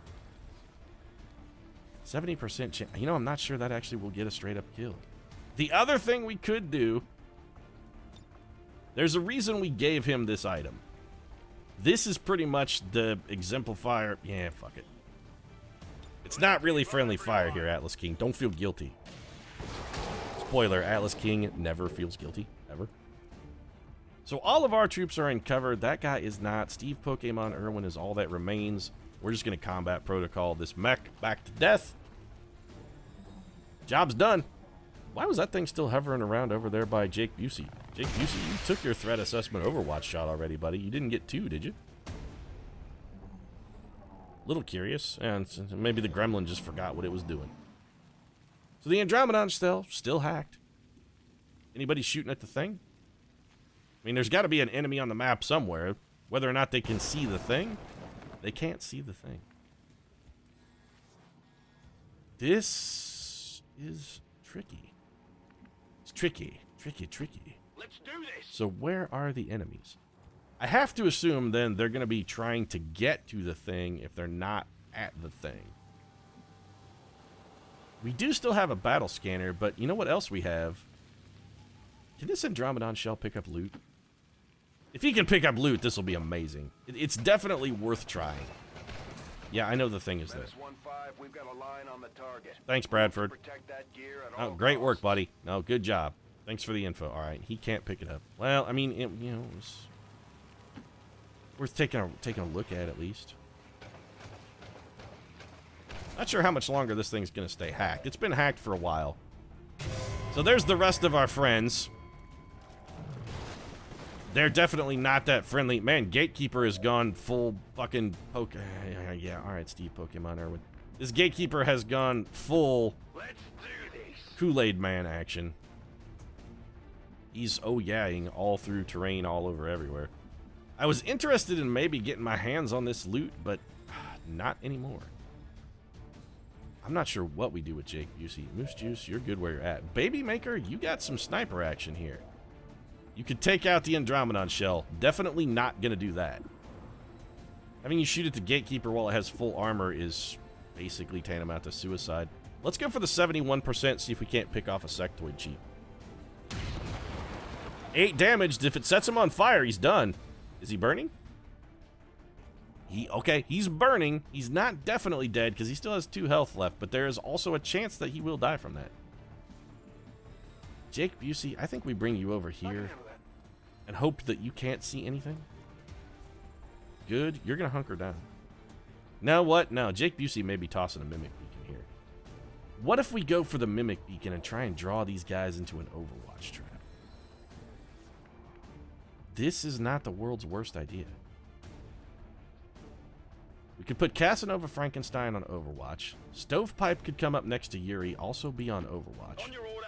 seventy percent chance. You know, I'm not sure that actually will get a straight up kill. The other thing we could do, there's a reason we gave him this item. This is pretty much the exemplifier. Yeah, fuck it. It's not really friendly fire here, Atlas King. Don't feel guilty. Spoiler, Atlas King never feels guilty, ever. So all of our troops are in cover. That guy is not. Steve Pokemon Irwin is all that remains. We're just going to combat protocol this mech back to death. Job's done. Why was that thing still hovering around over there by Jake Busey? Jake Busey, you took your threat assessment Overwatch shot already, buddy. You didn't get two, did you? Little curious. And maybe the gremlin just forgot what it was doing. So the Andromedon still, still hacked. Anybody shooting at the thing? I mean, there's got to be an enemy on the map somewhere. Whether or not they can see the thing, they can't see the thing. This is tricky. It's tricky, tricky, tricky. Let's do this. So where are the enemies? I have to assume then they're going to be trying to get to the thing if they're not at the thing. We do still have a battle scanner, but you know what else we have? Can this Andromedon shell pick up loot? If he can pick up loot, this will be amazing. It, it's definitely worth trying. Yeah, I know the thing is there. We've got a line on the target. Thanks, Bradford. Protect that gear at Oh, all great work, costs. buddy. No, good job. Thanks for the info. All right, he can't pick it up. Well, I mean, it, you know, it's worth taking a, taking a look at at least. Not sure how much longer this thing's going to stay hacked. It's been hacked for a while. So there's the rest of our friends. They're definitely not that friendly. Man, Gatekeeper has gone full fucking poke. Yeah, all right, Steve Pokemon Irwin. This Gatekeeper has gone full Let's do this. Kool-Aid Man action. He's oh yeah-ing all through terrain, all over everywhere. I was interested in maybe getting my hands on this loot, but not anymore. I'm not sure what we do with Jake Busey. Moose Juice, you're good where you're at. Baby Maker, you got some sniper action here. You could take out the Andromedon shell. Definitely not going to do that. Having you shoot at the Gatekeeper while it has full armor is basically tantamount to suicide. Let's go for the seventy-one percent, see if we can't pick off a sectoid cheap. Eight damaged. If it sets him on fire, he's done. Is he burning? He okay, he's burning. He's not definitely dead because he still has two health left, but there is also a chance that he will die from that. Jake Busey, I think we bring you over here and hope that you can't see anything. Good, you're gonna hunker down. Now what? No, Jake Busey may be tossing a Mimic Beacon here. What if we go for the Mimic Beacon and try and draw these guys into an Overwatch trap? This is not the world's worst idea. We could put Casanova Frankenstein on Overwatch. Stovepipe could come up next to Yuri, also be on Overwatch. On your order.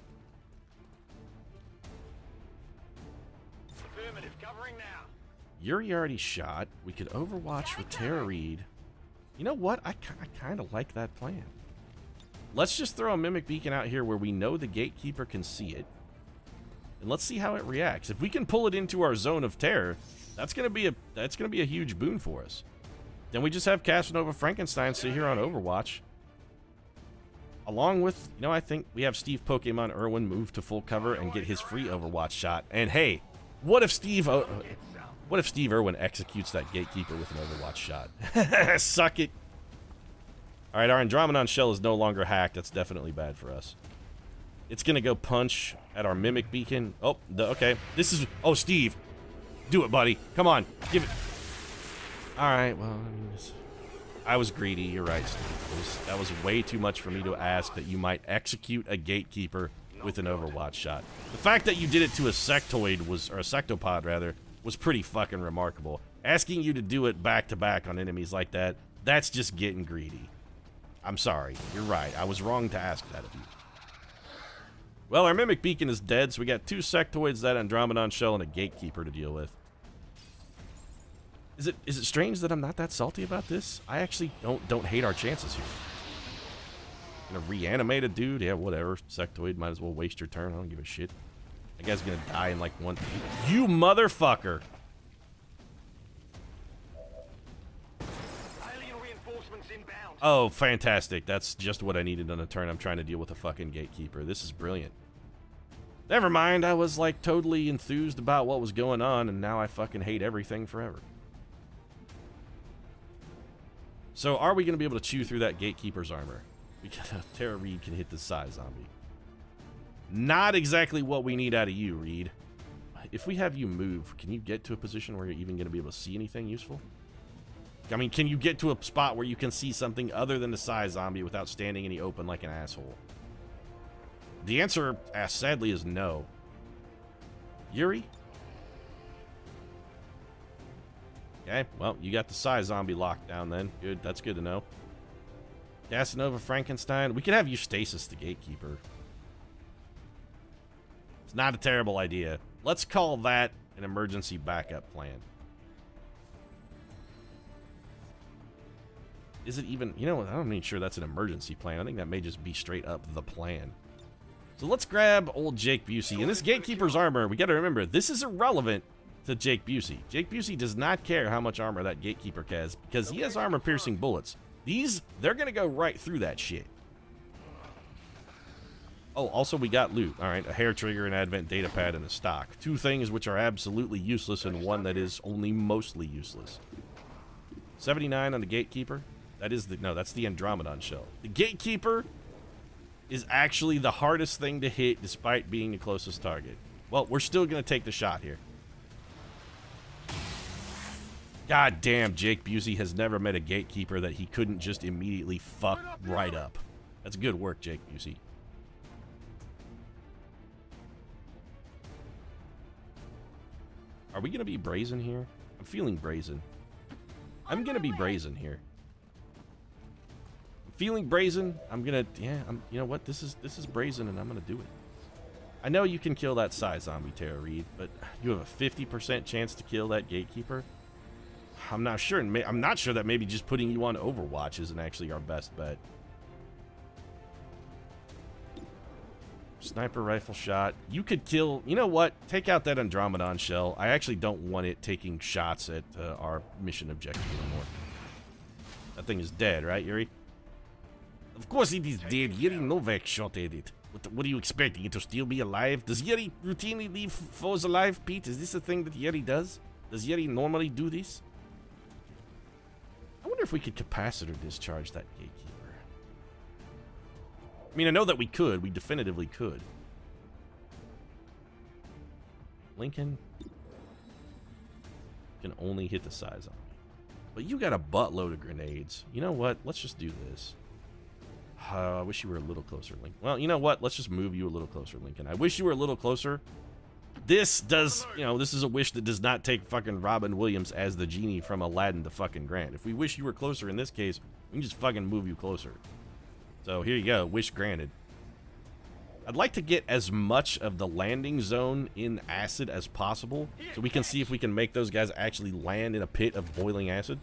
Affirmative, covering now. Yuri already shot. We could Overwatch with Tara Reid. You know what? I, I kind of like that plan. Let's just throw a Mimic Beacon out here where we know the Gatekeeper can see it. And let's see how it reacts. If we can pull it into our zone of terror, that's gonna be a that's gonna be a huge boon for us. Then we just have Casanova Frankenstein sit here on Overwatch. Along with, you know, I think we have Steve Pokemon Irwin move to full cover and get his free Overwatch shot. And hey, what if Steve o what if Steve Irwin executes that Gatekeeper with an Overwatch shot? Suck it. All right, our Andromedon shell is no longer hacked. That's definitely bad for us. It's gonna go punch at our Mimic Beacon. Oh, the, okay. This is, oh, Steve. Do it, buddy. Come on, give it. All right, well, I mean, this, I was greedy. You're right, Steve. It was, that was way too much for me to ask that you might execute a Gatekeeper with an Overwatch shot. The fact that you did it to a sectoid was, or a sectopod rather, was pretty fucking remarkable. Asking you to do it back to back on enemies like that, that's just getting greedy. I'm sorry. You're right. I was wrong to ask that of you. Well, our Mimic Beacon is dead, so we got two sectoids, that Andromedon shell, and a Gatekeeper to deal with. Is it is it strange that I'm not that salty about this? I actually don't don't hate our chances here. Gonna reanimate a dude? Yeah, whatever. Sectoid, might as well waste your turn. I don't give a shit. That guy's gonna die in like one. You motherfucker! I'll Oh, fantastic. That's just what I needed on a turn. I'm trying to deal with a fucking gatekeeper. This is brilliant. Never mind, I was like totally enthused about what was going on, and now I fucking hate everything forever. So are we going to be able to chew through that gatekeeper's armor? Because Tara Reid can hit the size zombie. Not exactly what we need out of you, Reed. If we have you move, can you get to a position where you're even going to be able to see anything useful? I mean, can you get to a spot where you can see something other than the size zombie without standing in the open like an asshole? The answer, uh, sadly, is no. Yuri? Okay, well, you got the size zombie locked down then. Good, that's good to know. Casanova Frankenstein. We could have you stasis the gatekeeper. It's not a terrible idea. Let's call that an emergency backup plan. Is it even, you know, I'm not sure that's an emergency plan. I think that may just be straight up the plan. So let's grab old Jake Busey. And this gatekeeper's armor, we got to remember, this is irrelevant to Jake Busey. Jake Busey does not care how much armor that gatekeeper has because he has armor-piercing bullets. These, they're going to go right through that shit. Oh, also we got loot. All right, a hair trigger, an advent data pad, and a stock. Two things which are absolutely useless and one that is only mostly useless. seventy-nine on the gatekeeper. That is the, no, that's the Andromedon shell. The gatekeeper is actually the hardest thing to hit despite being the closest target. Well, we're still going to take the shot here. God damn, Jake Busey has never met a gatekeeper that he couldn't just immediately fuck right up. That's good work, Jake Busey. Are we going to be brazen here? I'm feeling brazen. I'm going to be brazen here. I'm feeling brazen. I'm going to, yeah, I'm, you know what? This is, this is brazen and I'm going to do it. I know you can kill that size zombie, Tara Reid, but you have a fifty percent chance to kill that gatekeeper. I'm not sure. I'm not sure that maybe just putting you on Overwatch isn't actually our best bet. Sniper rifle shot. You could kill... You know what? Take out that Andromedon shell. I actually don't want it taking shots at uh, our mission objective anymore. That thing is dead, right, Yuri? Of course it is dead. Yuri Novak shot at it. What, the, what are you expecting? It to still be alive? Does Yuri routinely leave foes alive, Pete? Is this a thing that Yuri does? Does Yuri normally do this? I wonder if we could capacitor discharge that gatekeeper. I mean, I know that we could. We definitively could. Lincoln can only hit the size on me. But you got a buttload of grenades. You know what? Let's just do this. Uh, I wish you were a little closer, Lincoln. Well, you know what? Let's just move you a little closer, Lincoln. I wish you were a little closer. This does, you know, this is a wish that does not take fucking Robin Williams as the genie from Aladdin to fucking grant. If we wish you were closer in this case, we can just fucking move you closer. So here you go, wish granted. I'd like to get as much of the landing zone in acid as possible so we can see if we can make those guys actually land in a pit of boiling acid.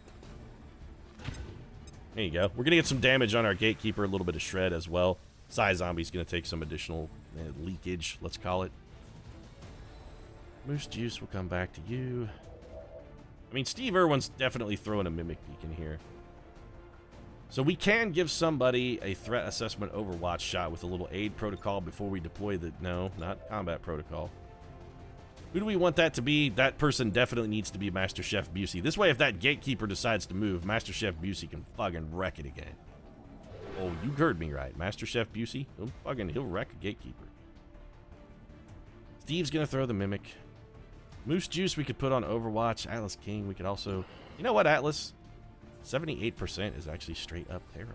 There you go. We're going to get some damage on our gatekeeper, a little bit of shred as well. Size zombie's going to take some additional uh, leakage, let's call it. Moose Juice will come back to you. I mean, Steve Irwin's definitely throwing a Mimic Beacon here. So we can give somebody a threat assessment Overwatch shot with a little aid protocol before we deploy the... No, not combat protocol. Who do we want that to be? That person definitely needs to be Master Chef Busey. This way, if that gatekeeper decides to move, Master Chef Busey can fucking wreck it again. Oh, you heard me right. Master Chef Busey, he'll fucking, he'll wreck a gatekeeper. Steve's gonna throw the Mimic. Moose Juice we could put on Overwatch. Atlas King we could also... You know what, Atlas? seventy-eight percent is actually straight up terrible.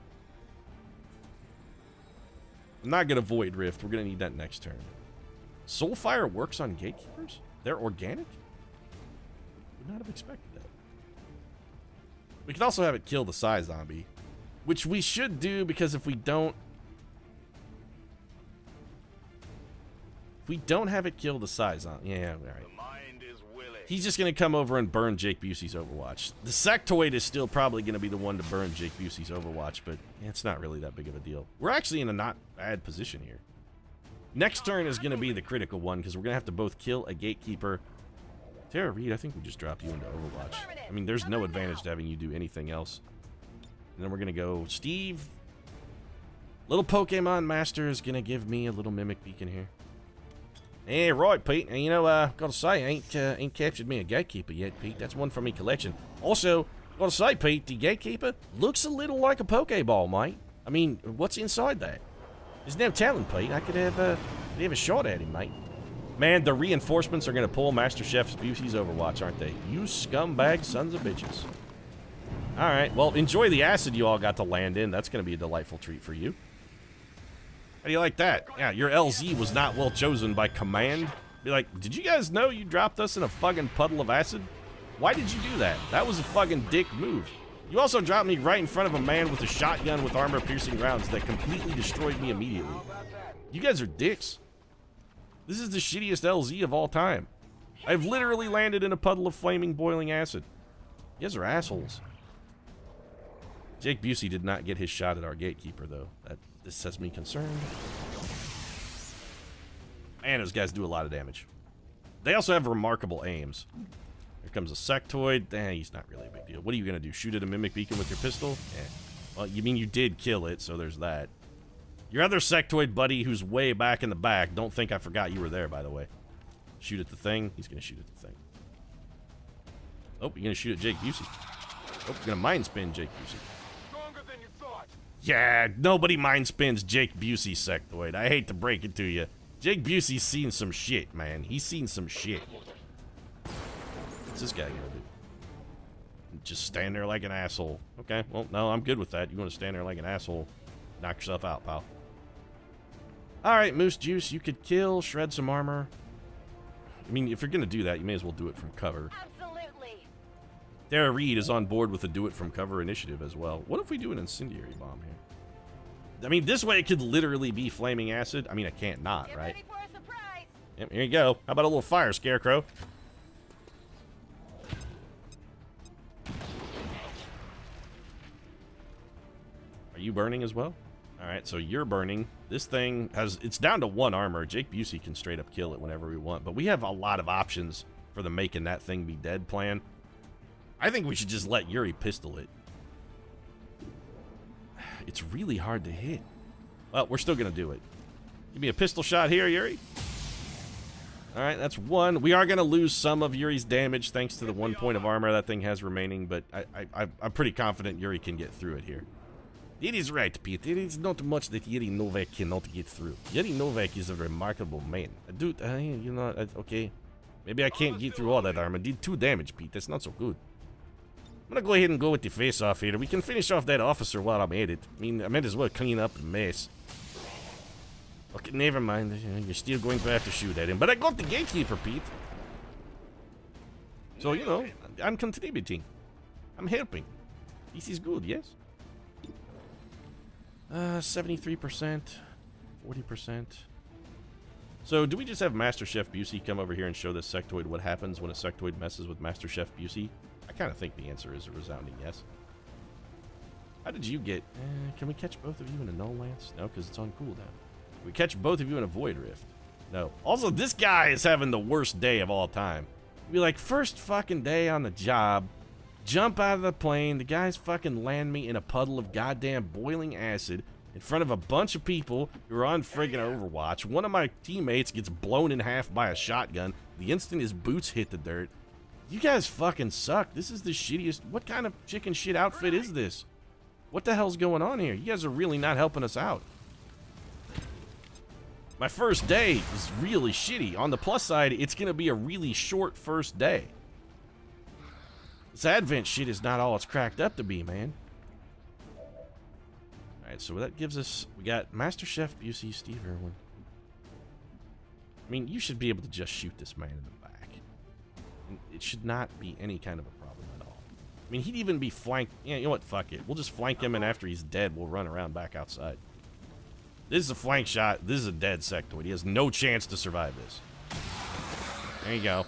I'm not going to Void Rift. We're going to need that next turn. Soulfire works on gatekeepers? They're organic? Would not have expected that. We could also have it kill the size zombie, which we should do because if we don't... If we don't have it kill the size zombie... Yeah, all right. He's just going to come over and burn Jake Busey's Overwatch. The Sectoid is still probably going to be the one to burn Jake Busey's Overwatch, but yeah, it's not really that big of a deal. We're actually in a not bad position here. Next turn is going to be the critical one because we're going to have to both kill a gatekeeper. Tara Reid, I think we just dropped you into Overwatch. I mean, there's no advantage to having you do anything else. And then we're going to go Steve. Little Pokemon Master is going to give me a little Mimic Beacon here. Hey, right, Pete. And you know, uh, gotta say, I ain't, uh, ain't captured me a Gatekeeper yet, Pete. That's one from me collection. Also, gotta say, Pete, the Gatekeeper looks a little like a Pokeball, mate. I mean, what's inside that? There's no telling, Pete. I could have, uh, could have a shot at him, mate. Man, the reinforcements are gonna pull Master Chef's Busey's Overwatch, aren't they? You scumbag sons of bitches. Alright, well, enjoy the acid you all got to land in. That's gonna be a delightful treat for you. How do you like that? Yeah, your L Z was not well chosen by command. Be like, did you guys know you dropped us in a fucking puddle of acid? Why did you do that? That was a fucking dick move. You also dropped me right in front of a man with a shotgun with armor-piercing rounds that completely destroyed me immediately. You guys are dicks. This is the shittiest L Z of all time. I've literally landed in a puddle of flaming, boiling acid. You guys are assholes. Jake Busey did not get his shot at our Gatekeeper, though. That this has me concerned. Man, those guys do a lot of damage. They also have remarkable aims. Here comes a sectoid. Eh, he's not really a big deal. What are you going to do? Shoot at a Mimic Beacon with your pistol? Eh. Well, you mean you did kill it, so there's that. Your other sectoid buddy, who's way back in the back, don't think I forgot you were there, by the way. Shoot at the thing. He's going to shoot at the thing. Oh, you're going to shoot at Jake Busey. Oh, you're going to mind spin Jake Busey. Yeah, nobody mind spins Jake Busey sectoid. I hate to break it to you. Jake Busey's seen some shit, man. He's seen some shit. What's this guy gonna do? Just stand there like an asshole. Okay, well, no, I'm good with that. You want to stand there like an asshole, knock yourself out, pal. Alright, Moose Juice, you could kill, shred some armor. I mean, if you're gonna do that, you may as well do it from cover. Absolutely. Tara Reid is on board with the do it from cover initiative as well. What if we do an incendiary bomb here? I mean, this way it could literally be flaming acid. I mean, I can't not, Get right? Ready for a surprise. Yep, here you go. How about a little fire, Scarecrow? Are you burning as well? Alright, so you're burning. This thing has... It's down to one armor. Jake Busey can straight up kill it whenever we want. But we have a lot of options for the making that thing be dead plan. I think we should just let Yuri pistol it. It's really hard to hit. Well, we're still going to do it. Give me a pistol shot here, Yuri. Alright, that's one. We are going to lose some of Yuri's damage thanks to the one point of armor that thing has remaining, but I, I, I'm pretty confident Yuri can get through it here. It is right, Pete. It is not much that Yuri Novak cannot get through. Yuri Novak is a remarkable man. Dude, uh, you know, uh, okay. Maybe I can't get through all that armor. Did two damage, Pete. That's not so good. I'm gonna go ahead and go with the face-off here. We can finish off that officer while I'm at it. I mean, I might as well clean up the mess. Okay, never mind. You're still going to have to shoot at him. But I got the Gatekeeper, Pete. So, you know, I'm contributing. I'm helping. This is good, yes? Uh, seventy-three percent. forty percent. So, do we just have Master Chef Busey come over here and show this sectoid what happens when a sectoid messes with Master Chef Busey? I kind of think the answer is a resounding yes. How did you get... Eh, can we catch both of you in a Null Lance? No, because it's on cooldown. Can we catch both of you in a Void Rift? No. Also, this guy is having the worst day of all time. Be like, first fucking day on the job, jump out of the plane, the guys fucking land me in a puddle of goddamn boiling acid in front of a bunch of people who are on friggin' Overwatch. One of my teammates gets blown in half by a shotgun the instant his boots hit the dirt. You guys fucking suck. This is the shittiest... What kind of chicken shit outfit is this? What the hell's going on here? You guys are really not helping us out. My first day is really shitty. On the plus side, it's going to be a really short first day. This Advent shit is not all it's cracked up to be, man. Alright, so that gives us... We got Master Chef Busey, Steve Irwin. I mean, you should be able to just shoot this man in the back. It should not be any kind of a problem at all. I mean, he'd even be flanked. Yeah, you know what? Fuck it. We'll just flank him, and after he's dead, we'll run around back outside. This is a flank shot. This is a dead sectoid. He has no chance to survive this. There you go.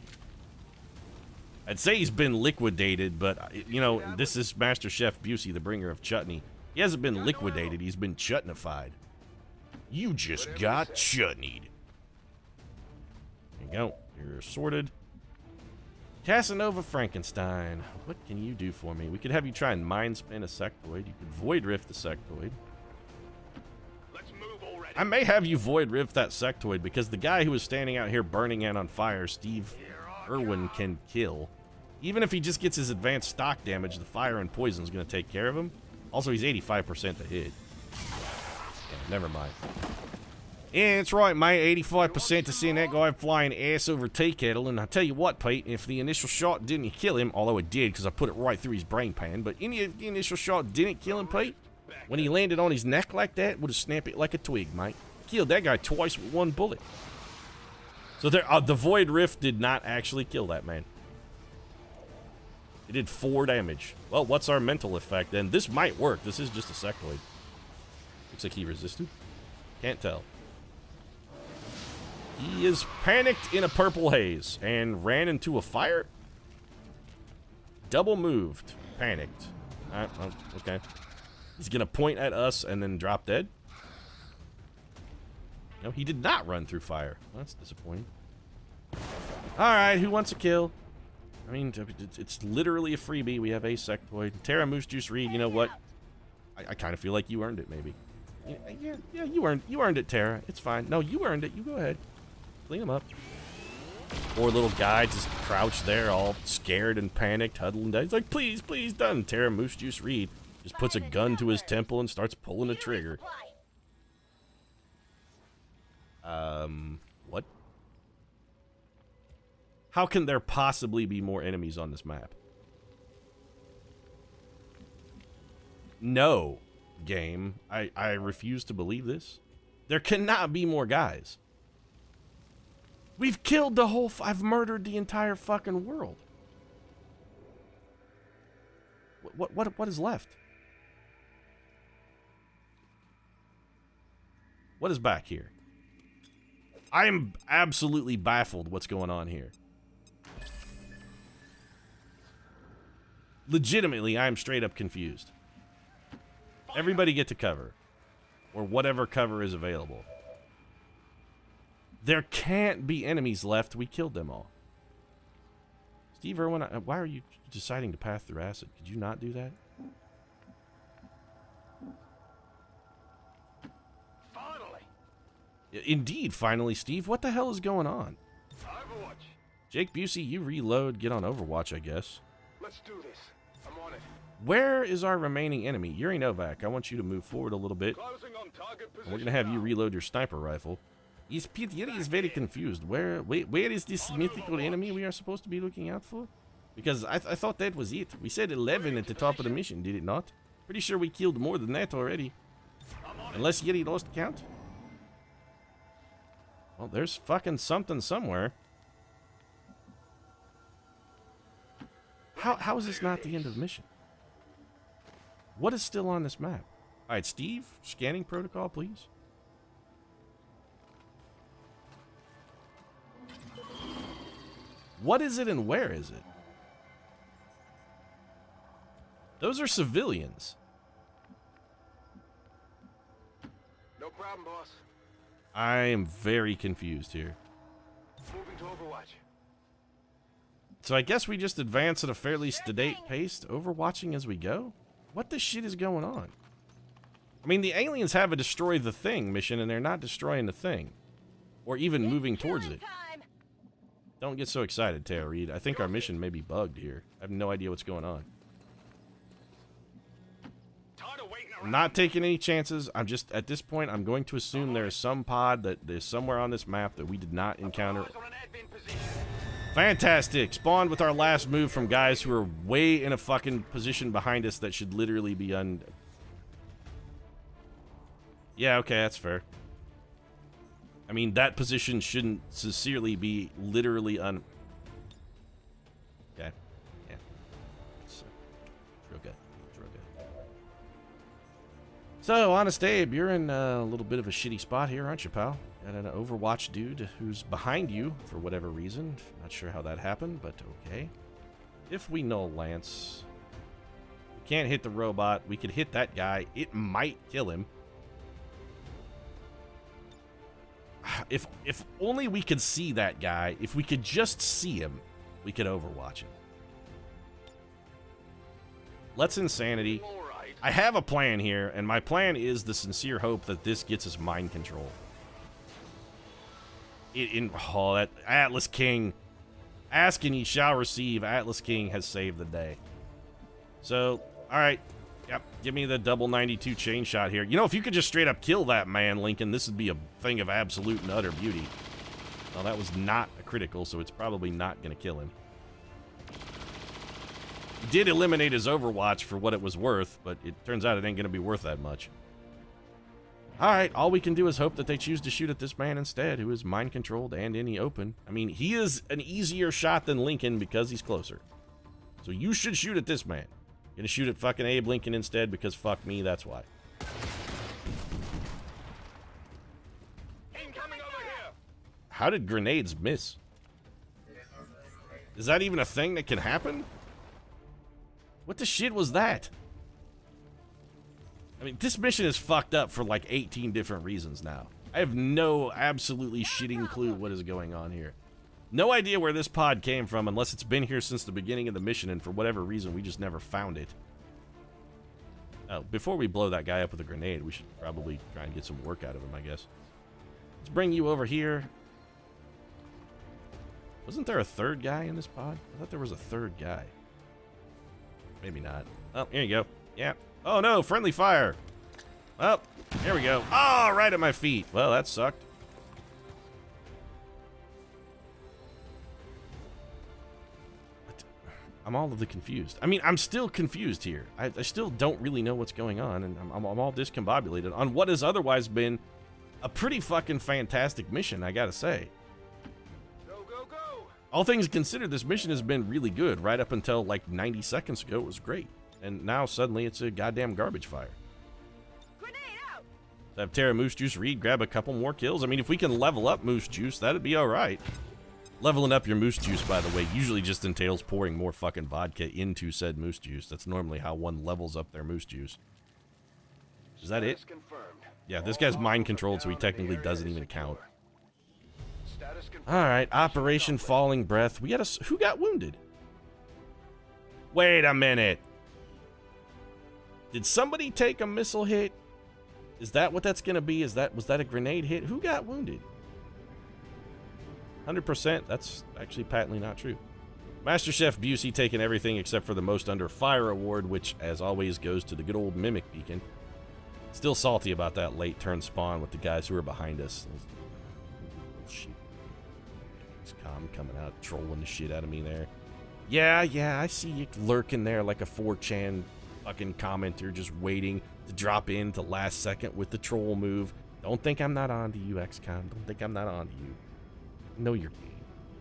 I'd say he's been liquidated, but, you know, this is Master Chef Busey, the bringer of chutney. He hasn't been liquidated. He's been chutnified. You just got chutneyed. There you go. You're sorted. Casanova Frankenstein. What can you do for me? We could have you try and mind spin a sectoid. You could void rift the sectoid. Let's move already. I may have you void rift that sectoid because the guy who was standing out here burning it on fire, Steve Irwin, can kill. Even if he just gets his advanced stock damage, the fire and poison is going to take care of him. Also, he's eighty-five percent to hit. Yeah, never mind. Yeah, that's right, mate. eighty-five percent to send that guy flying ass over tea kettle. And I tell you what, Pete, if the initial shot didn't kill him, although it did because I put it right through his brain pan, but any of the initial shot didn't kill him, Pete, when he landed on his neck like that, would have snapped it like a twig, mate. Killed that guy twice with one bullet. So there, uh, the Void Rift did not actually kill that man. It did four damage. Well, what's our mental effect then? This might work. This is just a sectoid. Looks like he resisted. Can't tell. He is panicked in a purple haze and ran into a fire. Double moved. Panicked. Uh, oh, okay. He's going to point at us and then drop dead. No, he did not run through fire. Well, that's disappointing. Alright, who wants a kill? I mean, it's literally a freebie. We have a sectoid. Terra Moose Juice Reed, you know what? I, I kind of feel like you earned it, maybe. Yeah, yeah, yeah, you earned you earned it, Terra. It's fine. No, you earned it. You go ahead. Clean him up. Poor little guy just crouched there, all scared and panicked, huddling down. He's like, please, please, done. Terra Moose Juice Reed just puts a gun to his temple and starts pulling the trigger. Um, what? How can there possibly be more enemies on this map? No, game. I, I refuse to believe this. There cannot be more guys. We've killed the whole... F I've murdered the entire fucking world. What, what, what, what is left? What is back here? I am absolutely baffled what's going on here. Legitimately, I am straight up confused. Everybody get to cover. Or whatever cover is available. There can't be enemies left. We killed them all. Steve Irwin, why are you deciding to pass through acid? Could you not do that? Finally. Indeed, finally, Steve. What the hell is going on? Overwatch. Jake Busey, you reload, get on Overwatch, I guess. Let's do this. I'm on it. Where is our remaining enemy? Yuri Novak, I want you to move forward a little bit. Closing on target position. We're going to have you reload your sniper rifle. Is Pete Yuri is very confused. Where, where, where is this mythical enemy we are supposed to be looking out for? Because I, th I thought that was it. We said eleven at the top of the mission, did it not? Pretty sure we killed more than that already. Unless Yuri lost count. Well, there's fucking something somewhere. How, how is this not the end of the mission? What is still on this map? Alright, Steve, scanning protocol, please. What is it and where is it? Those are civilians. No problem, boss. I am very confused here. Moving to Overwatch. So I guess we just advance at a fairly sedate pace, overwatching as we go? What the shit is going on? I mean, the aliens have a destroy the thing mission, and they're not destroying the thing. Or even moving towards it. Don't get so excited, Tara Reid. I think our mission may be bugged here. I have no idea what's going on. I'm not taking any chances. I'm just, at this point, I'm going to assume there is some pod that is somewhere on this map that we did not encounter. Fantastic. Spawned with our last move from guys who are way in a fucking position behind us that should literally be un... Yeah, okay, that's fair. I mean, that position shouldn't sincerely be literally un... Okay. Yeah. It's, uh, it's real good. It's real good. So, Honest Abe, you're in a little bit of a shitty spot here, aren't you, pal? Got an Overwatch dude who's behind you for whatever reason. Not sure how that happened, but okay. If we null Lance, we can't hit the robot. We could hit that guy. It might kill him. If if only we could see that guy. If we could just see him, we could overwatch him. Let's insanity. I have a plan here, and my plan is the sincere hope that this gets us mind control. It, in oh, that Atlas King. Ask and ye shall receive. Atlas King has saved the day. So, alright. Yep, give me the double ninety-two chain shot here. You know, if you could just straight up kill that man, Lincoln, this would be a thing of absolute and utter beauty. Well, that was not a critical, so it's probably not going to kill him. He did eliminate his Overwatch for what it was worth, but it turns out it ain't going to be worth that much. Alright, all we can do is hope that they choose to shoot at this man instead, who is mind-controlled and in the open. I mean, he is an easier shot than Lincoln because he's closer. So you should shoot at this man. Gonna shoot at fucking Abe Lincoln instead because fuck me, that's why. Incoming over here. How did grenades miss? Is that even a thing that can happen? What the shit was that? I mean, this mission is fucked up for like eighteen different reasons now. I have no absolutely shitting clue what is going on here. No idea where this pod came from unless it's been here since the beginning of the mission, and for whatever reason, we just never found it. Oh, before we blow that guy up with a grenade, we should probably try and get some work out of him, I guess. Let's bring you over here. Wasn't there a third guy in this pod? I thought there was a third guy. Maybe not. Oh, here you go. Yeah. Oh, no, friendly fire. Oh, here we go. Oh, right at my feet. Well, that sucked. I'm all of the confused. I mean, I'm still confused here. I, I still don't really know what's going on, and I'm, I'm all discombobulated on what has otherwise been a pretty fucking fantastic mission, I gotta say. Go, go, go. All things considered, this mission has been really good. Right up until like ninety seconds ago, it was great. And now suddenly it's a goddamn garbage fire. Grenade out! So have Terra Moose Juice Reed grab a couple more kills. I mean, if we can level up Moose Juice, that'd be alright. Leveling up your Moose Juice, by the way, usually just entails pouring more fucking vodka into said Moose Juice. That's normally how one levels up their Moose Juice. Is that it? Yeah, this guy's mind-controlled, so he technically doesn't even count. Alright, Operation Falling Breath. We got a... Who got wounded? Wait a minute. Did somebody take a missile hit? Is that what that's gonna be? Is that... Was that a grenade hit? Who got wounded? one hundred percent, that's actually patently not true. Master Chef Busey taking everything except for the Most Under Fire award, which, as always, goes to the good old Mimic Beacon. Still salty about that late turn spawn with the guys who are behind us. Shit. X COM coming out, trolling the shit out of me there. Yeah, yeah, I see you lurking there like a four chan fucking commenter just waiting to drop in to last second with the troll move. Don't think I'm not on to you, X COM. Don't think I'm not on to you. Know your game.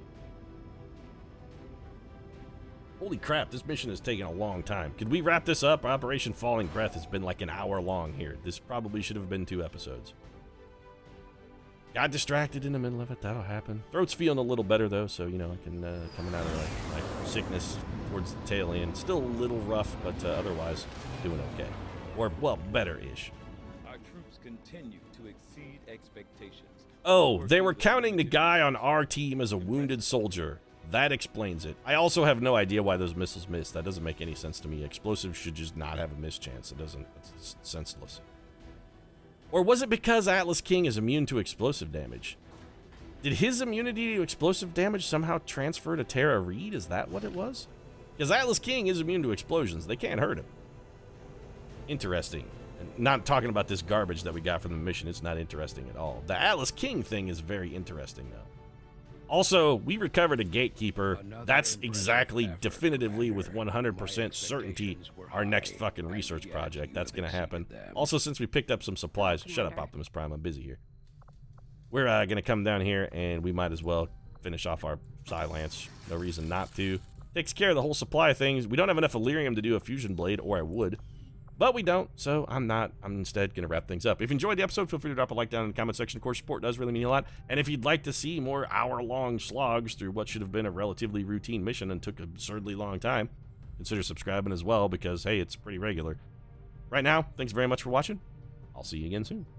Holy crap, this mission is taking a long time. Could we wrap this up? Operation Falling Breath has been like an hour long here. This probably should have been two episodes. Got distracted in the middle of it. That'll happen. Throat's feeling a little better, though, so, you know, I can, uh, coming out of like, my sickness towards the tail end. Still a little rough, but uh, otherwise doing okay. Or, well, better-ish. Our troops continue to exceed expectations. Oh, they were counting the guy on our team as a wounded soldier. That explains it. I also have no idea why those missiles missed. That doesn't make any sense to me. Explosives should just not have a miss chance. It doesn't. It's senseless. Or was it because Atlas King is immune to explosive damage? Did his immunity to explosive damage somehow transfer to Tara Reid? Is that what it was? Because Atlas King is immune to explosions. They can't hurt him. Interesting. Not talking about this garbage that we got from the mission. It's not interesting at all. The Atlas King thing is very interesting, though. Also, we recovered a gatekeeper. That's exactly, definitively, with one hundred percent certainty, our next fucking research project. That's going to happen. Also, since we picked up some supplies... Shut up, Optimus Prime. I'm busy here. We're uh, going to come down here, and we might as well finish off our Silence. No reason not to. Takes care of the whole supply of things. We don't have enough Illyrium to do a fusion blade, or I would. But we don't, so I'm not. I'm instead going to wrap things up. If you enjoyed the episode, feel free to drop a like down in the comment section. Of course, support does really mean a lot. And if you'd like to see more hour-long slogs through what should have been a relatively routine mission and took an absurdly long time, consider subscribing as well because, hey, it's pretty regular. Right now, thanks very much for watching. I'll see you again soon.